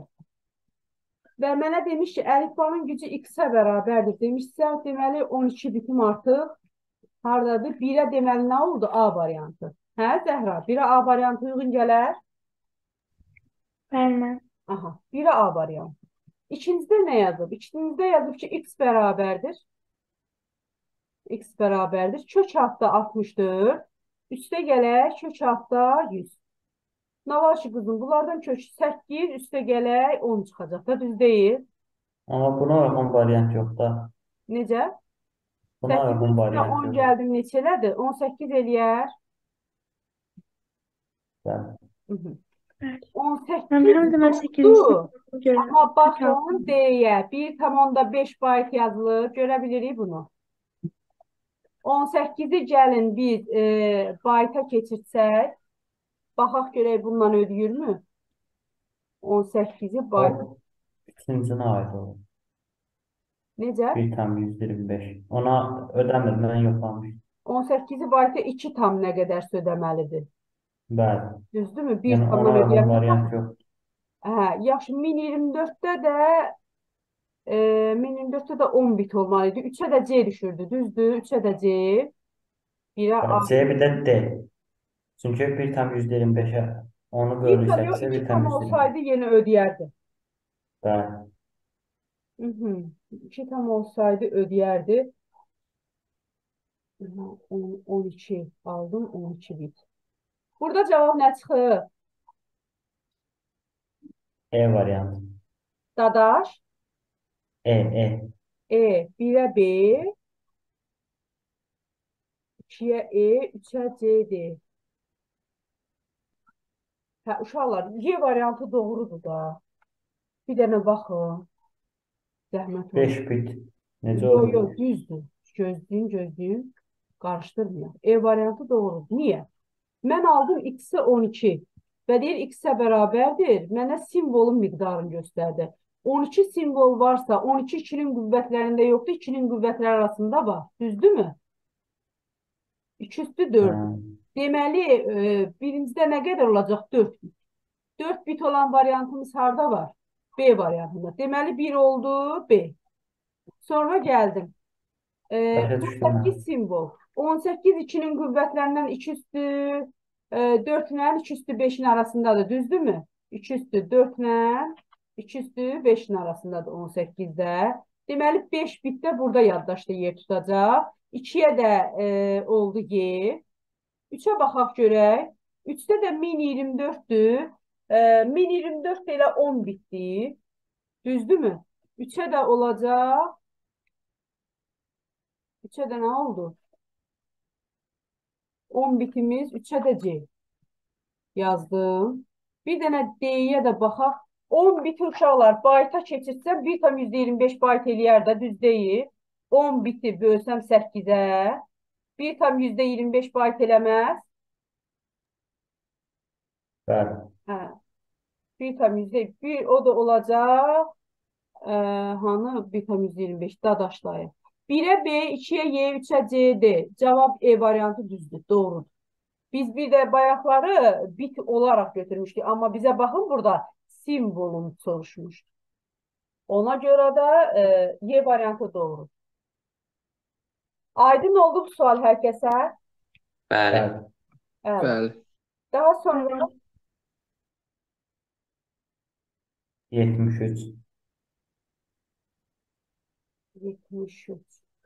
Və mənə demiş ki, əlifbanın gücü x-ə bərabərdir. Demişsə, deməli 12 bitim artıq haradadır? 1-ə deməli nə oldu? A variantı. Hə, Zəhra? 1-ə A variantı uyğun gələr? Bəli. Aha, 1-ə A variantı. İkincidə nə yazıb? İkincidə yazıb ki, x bərabərdir. X bərabərdir. Kök altda 64. Üstə gələk, kök altda 100. Nə var ki, qızım? Bunlardan kök 8, üstə gələk 10 çıxacaq da, düz deyil. Amma buna uyğun variant yox da. Necə? Buna 8-in uyğun üstünə variant 10 yox. gəldim neçələrdir? 18 eləyər. Bəli. Evet. 18 Həm də mən 8-ci yoxdur. sinifdə görürəm. Amma baxın Hesabım. D-yə 1,5 bayt yazılır. Görə bilirik bunu. 18-i gəlin biz bayta keçirsək, baxaq görək bundan ödəyirmi? 18-i bayt. O üçüncünə aid olur. Necə? 1,125. Ona ödəmir, mən yoxlamışdım. 18-i bayta 2 tam nə qədər ödəməlidir? Bəli. Düzdürmü? 1 Yəni tamdan ona uyğun ödəyəndə. variant yoxdur. Hə, yaxşı 1024-də də 1024-də də 10 bit olmalı idi. 3-ə də C düşürdü, düzdür? 3-ə də C. 1-ə A. Bəli, C bir də D. Çünki 1,125-ə onu 1 tam bölürsəksə 2 tam 1,125. olsaydı yenə ödəyərdi. Bəli. 2 tam olsaydı ödəyərdi. 12 aldım, 12 bit. Burada cavab nə çıxır? E variantı. Dadaş, E. 1-ə B, 2-yə E, 3-ə C'dir. Hə, uşaqlar, Y variantı doğrudur da. Bir dənə baxın. Zəhmət olun. 5 bit. Necə Yox, olur? yox, düzdür. Gözləyin. Qarışdırmayaq. E variantı doğrudur. Niyə? Mən aldım x-i 12 və deyir x-ə bərabərdir. Mənə simvolun miqdarını göstərdi. 12 simvol varsa 12 2-nin qüvvətlərində yoxdur, 2-nin qüvvətləri arasında var. Düzdürmü? 2 üstü 4. Deməli, birincidə nə qədər olacaq? 4 bit. 4 bit olan variantımız harada var? B variantında. Deməli, 1 oldu, B. Sonra gəldim. Başa düşdüm mən. 18 simvol. 18 2-nin qüvvətlərindən 2 üstü 4 ilə 2 üstü 5-in arasındadır. Düzdürmü? 2 üstü 4 ilə 2 üstü 5-in arasındadır 18-də. Deməli, 5 bitdə burada yaddaşda yer tutacaq. 2-yə də oldu Y. 3-ə baxaq görək. 3-də də 1024-dür. 1024 ilə 10 bitdi. Düzdürmü? 3-ə də olacaq. 3'e de ne oldu? 10 bitimiz 3'e de C yazdım. Bir dənə D'ye də baxaq. 10 biti uşaqlar bayta keçirsəm 1,25 bayt eləyər də, düz deyil. 10 biti bölsəm 8-ə 1,25 bayt eləməz. Bəli. Hə. 1,1 o da olacaq. Hanı 1,25 dadaşlayır. 1'ə B, 2'yə Y, 3'ə C'dir. Cavab E variantı düzdür, doğrudur. Biz bir də bayaqları bit olaraq götürmüşdük. Amma bizə baxın burada simvolunu soruşmuşdur. Ona görə də Y variantı doğrudur. Aydın oldu bu sual hər kəsə? Bəli. Bəli. Daha sonra 73. 73.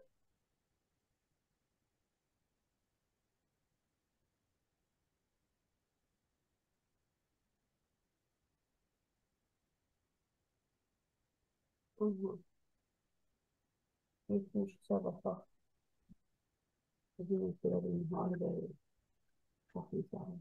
Hı -hı. 73'e baxaq. Bizim məsələdir, müharibə çox güzel.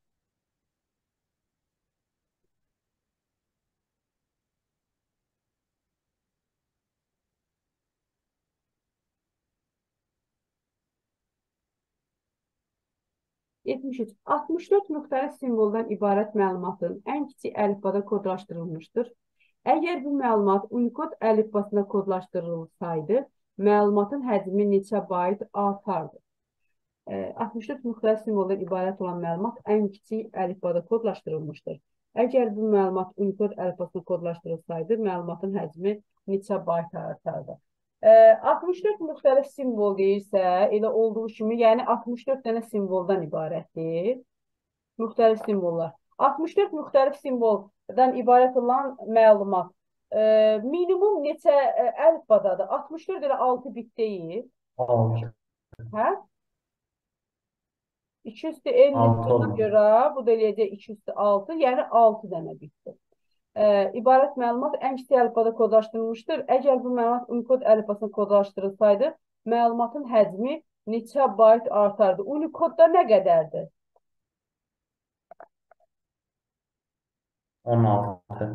Yetmiş 64 müxtəlif simvoldan ibarət məlumatın ən kiçik əlifbada kodlaşdırılmışdır. Əgər bu məlumat Unicode əlifbasına kodlaşdırılsaydı, məlumatın həcmi neçə bayt artardı? 64 müxtəlif simvoldan ibarət olan məlumat ən kiçik əlifbada kodlaşdırılmışdır. Əgər bu məlumat Unicode əlifbasına kodlaşdırılsaydı, məlumatın həcmi neçə bayt artardı? 64 müxtəlif simvol deyirsə, elə olduğu kimi, yəni 64 dənə simvoldan ibarətdir. Müxtəlif simvollar. 64 müxtəlif simvoldan ibarət olan məlumat minimum neçə əlifbadadır? 64 elə 6 bit deyil. 6. Hə? 2 üstü N miqdarına görə bu da eləyəcək 2 üstü 6, yəni 6 dənə bitdir. İbarət məlumat ən kiçik əlifbada kodlaşdırılmışdır. Əgər bu məlumat Unicode əlifbasına kodlaşdırılsaydı, məlumatın həcmi neçə bayt artardı? Unicode'da nə qədərdir? 16.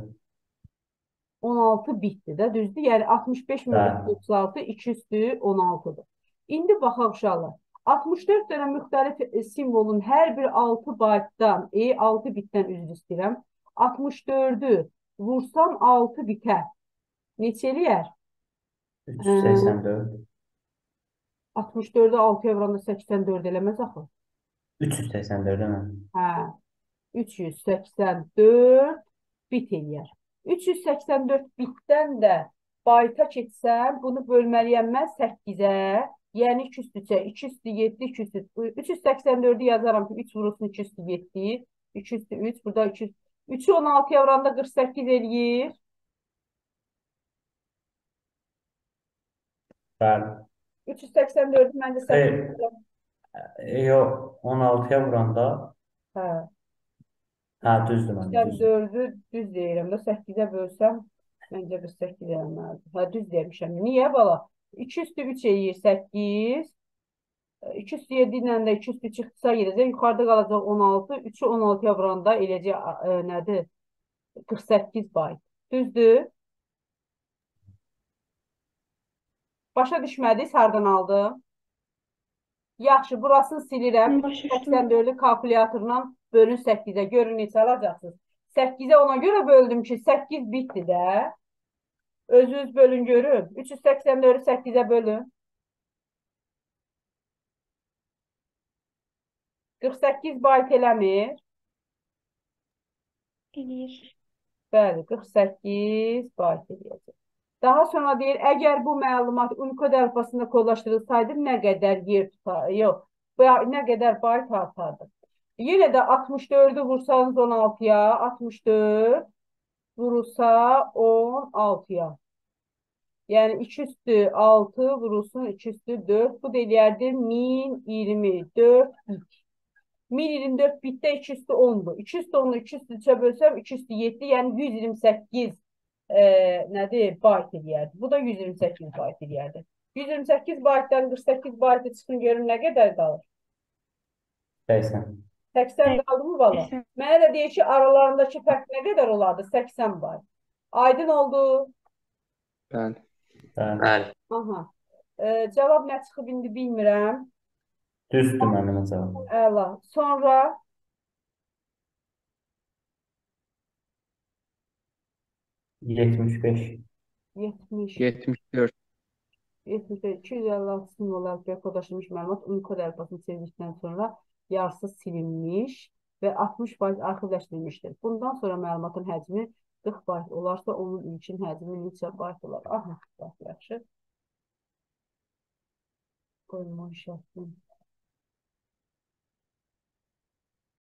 16 bitdir də, düzdür? Yəni 65,36 2 üstü 16-dır. İndi baxaq uşaqlar. 64 dənə müxtəlif simvolun hər bir 6 baytdan, 6 bitdən üzr istəyirəm. 64-ü vursan 6 bitə neçə eləyər? 384. 64-ü 6-ya vuranda 84 eləməz axı. 384 değil mi? Hə, 384 bit eləyər. 384 bitdən də bayta keçsəm, bunu bölməliyəm mən 8-ə, yəni 2 üstü 2 üstü 7, 2 üstü 384-ü yazaram ki, 3 vurulsun 2 üstü 7, 2 üstü 3, burada 2 3'ü 16'ya vuranda 48 eləyir. Bəli. 384'ü məncə 8. Yok, 16'ya vuranda Hə. düzdür məncə, düzdür. 4'ü düz deyirəm də 8'ə bölsəm məncə 48 eləməlidir. Hə, düz demişəm. Niyə bala? 2 üstü 3 eləyir 8. 2 üstü 7 ilə də 2 üstü çıxsa gedəcək. Yuxarıda qalacaq 16. 3'ü 16'ya vuranda eləcək nədir? 48 bayt. Düzdür? Başa düşmədiniz, hardan aldım? Yaxşı, burasını silirəm. Başa düşdüm. 84'ü kalkulyatorla bölün 8'ə. Görün neçə alacaqsınız. 8'ə ona görə böldüm ki, 8 bitdi də. Özünüz bölün görün. 384'ü 8'ə bölün. 48 bayt eləmir. Eləyir. Bəli, 48 bayt eləyəcək. Daha sonra deyir, əgər bu məlumat Unicode əlifbasında kodlaşdırılsaydı, nə qədər yer tutar? Yox, nə qədər bayt artardı. Yenə də 64'ü vursanız 16'ya, 64 vurulsa 16'ya. Yəni 2 üstü 6 vurulsun 2 üstü 4. Bu da eləyərdi 1024 bit. 1024 bitdə 2 üstü 10'dur. 2 üstü 10'u 2 üstü 3'ə bölsəm 2 üstü 7, yəni 128 nədir? Bayt eləyərdi. Bu da 128 bayt eləyərdi. 128 baytdan 48 baytı çıxın görün nə qədər qalır? 80. 80 qaldı mı bala? 80. Mənə də deyir ki, aralarındakı fərq nə qədər olardı? 80 bayt. Aydın oldu. Bəli. Bəli. Bəli. Aha. Cavab nə çıxıb indi bilmirəm. Düzdür mənim cavab. Əla. Sonra 75. 70. 74. 256 simvol əlifbaya kodlaşdırılmış məlumat Unicode əlifbasını çevirdikdən sonra yarısı silinmiş və 60 bayt arxivləşdirilmişdir. Bundan sonra məlumatın həcmi 40 bayt olarsa, onun ilkin həcmi neçə bayt olar? Aha, yaxşı. Qoyma işarətini.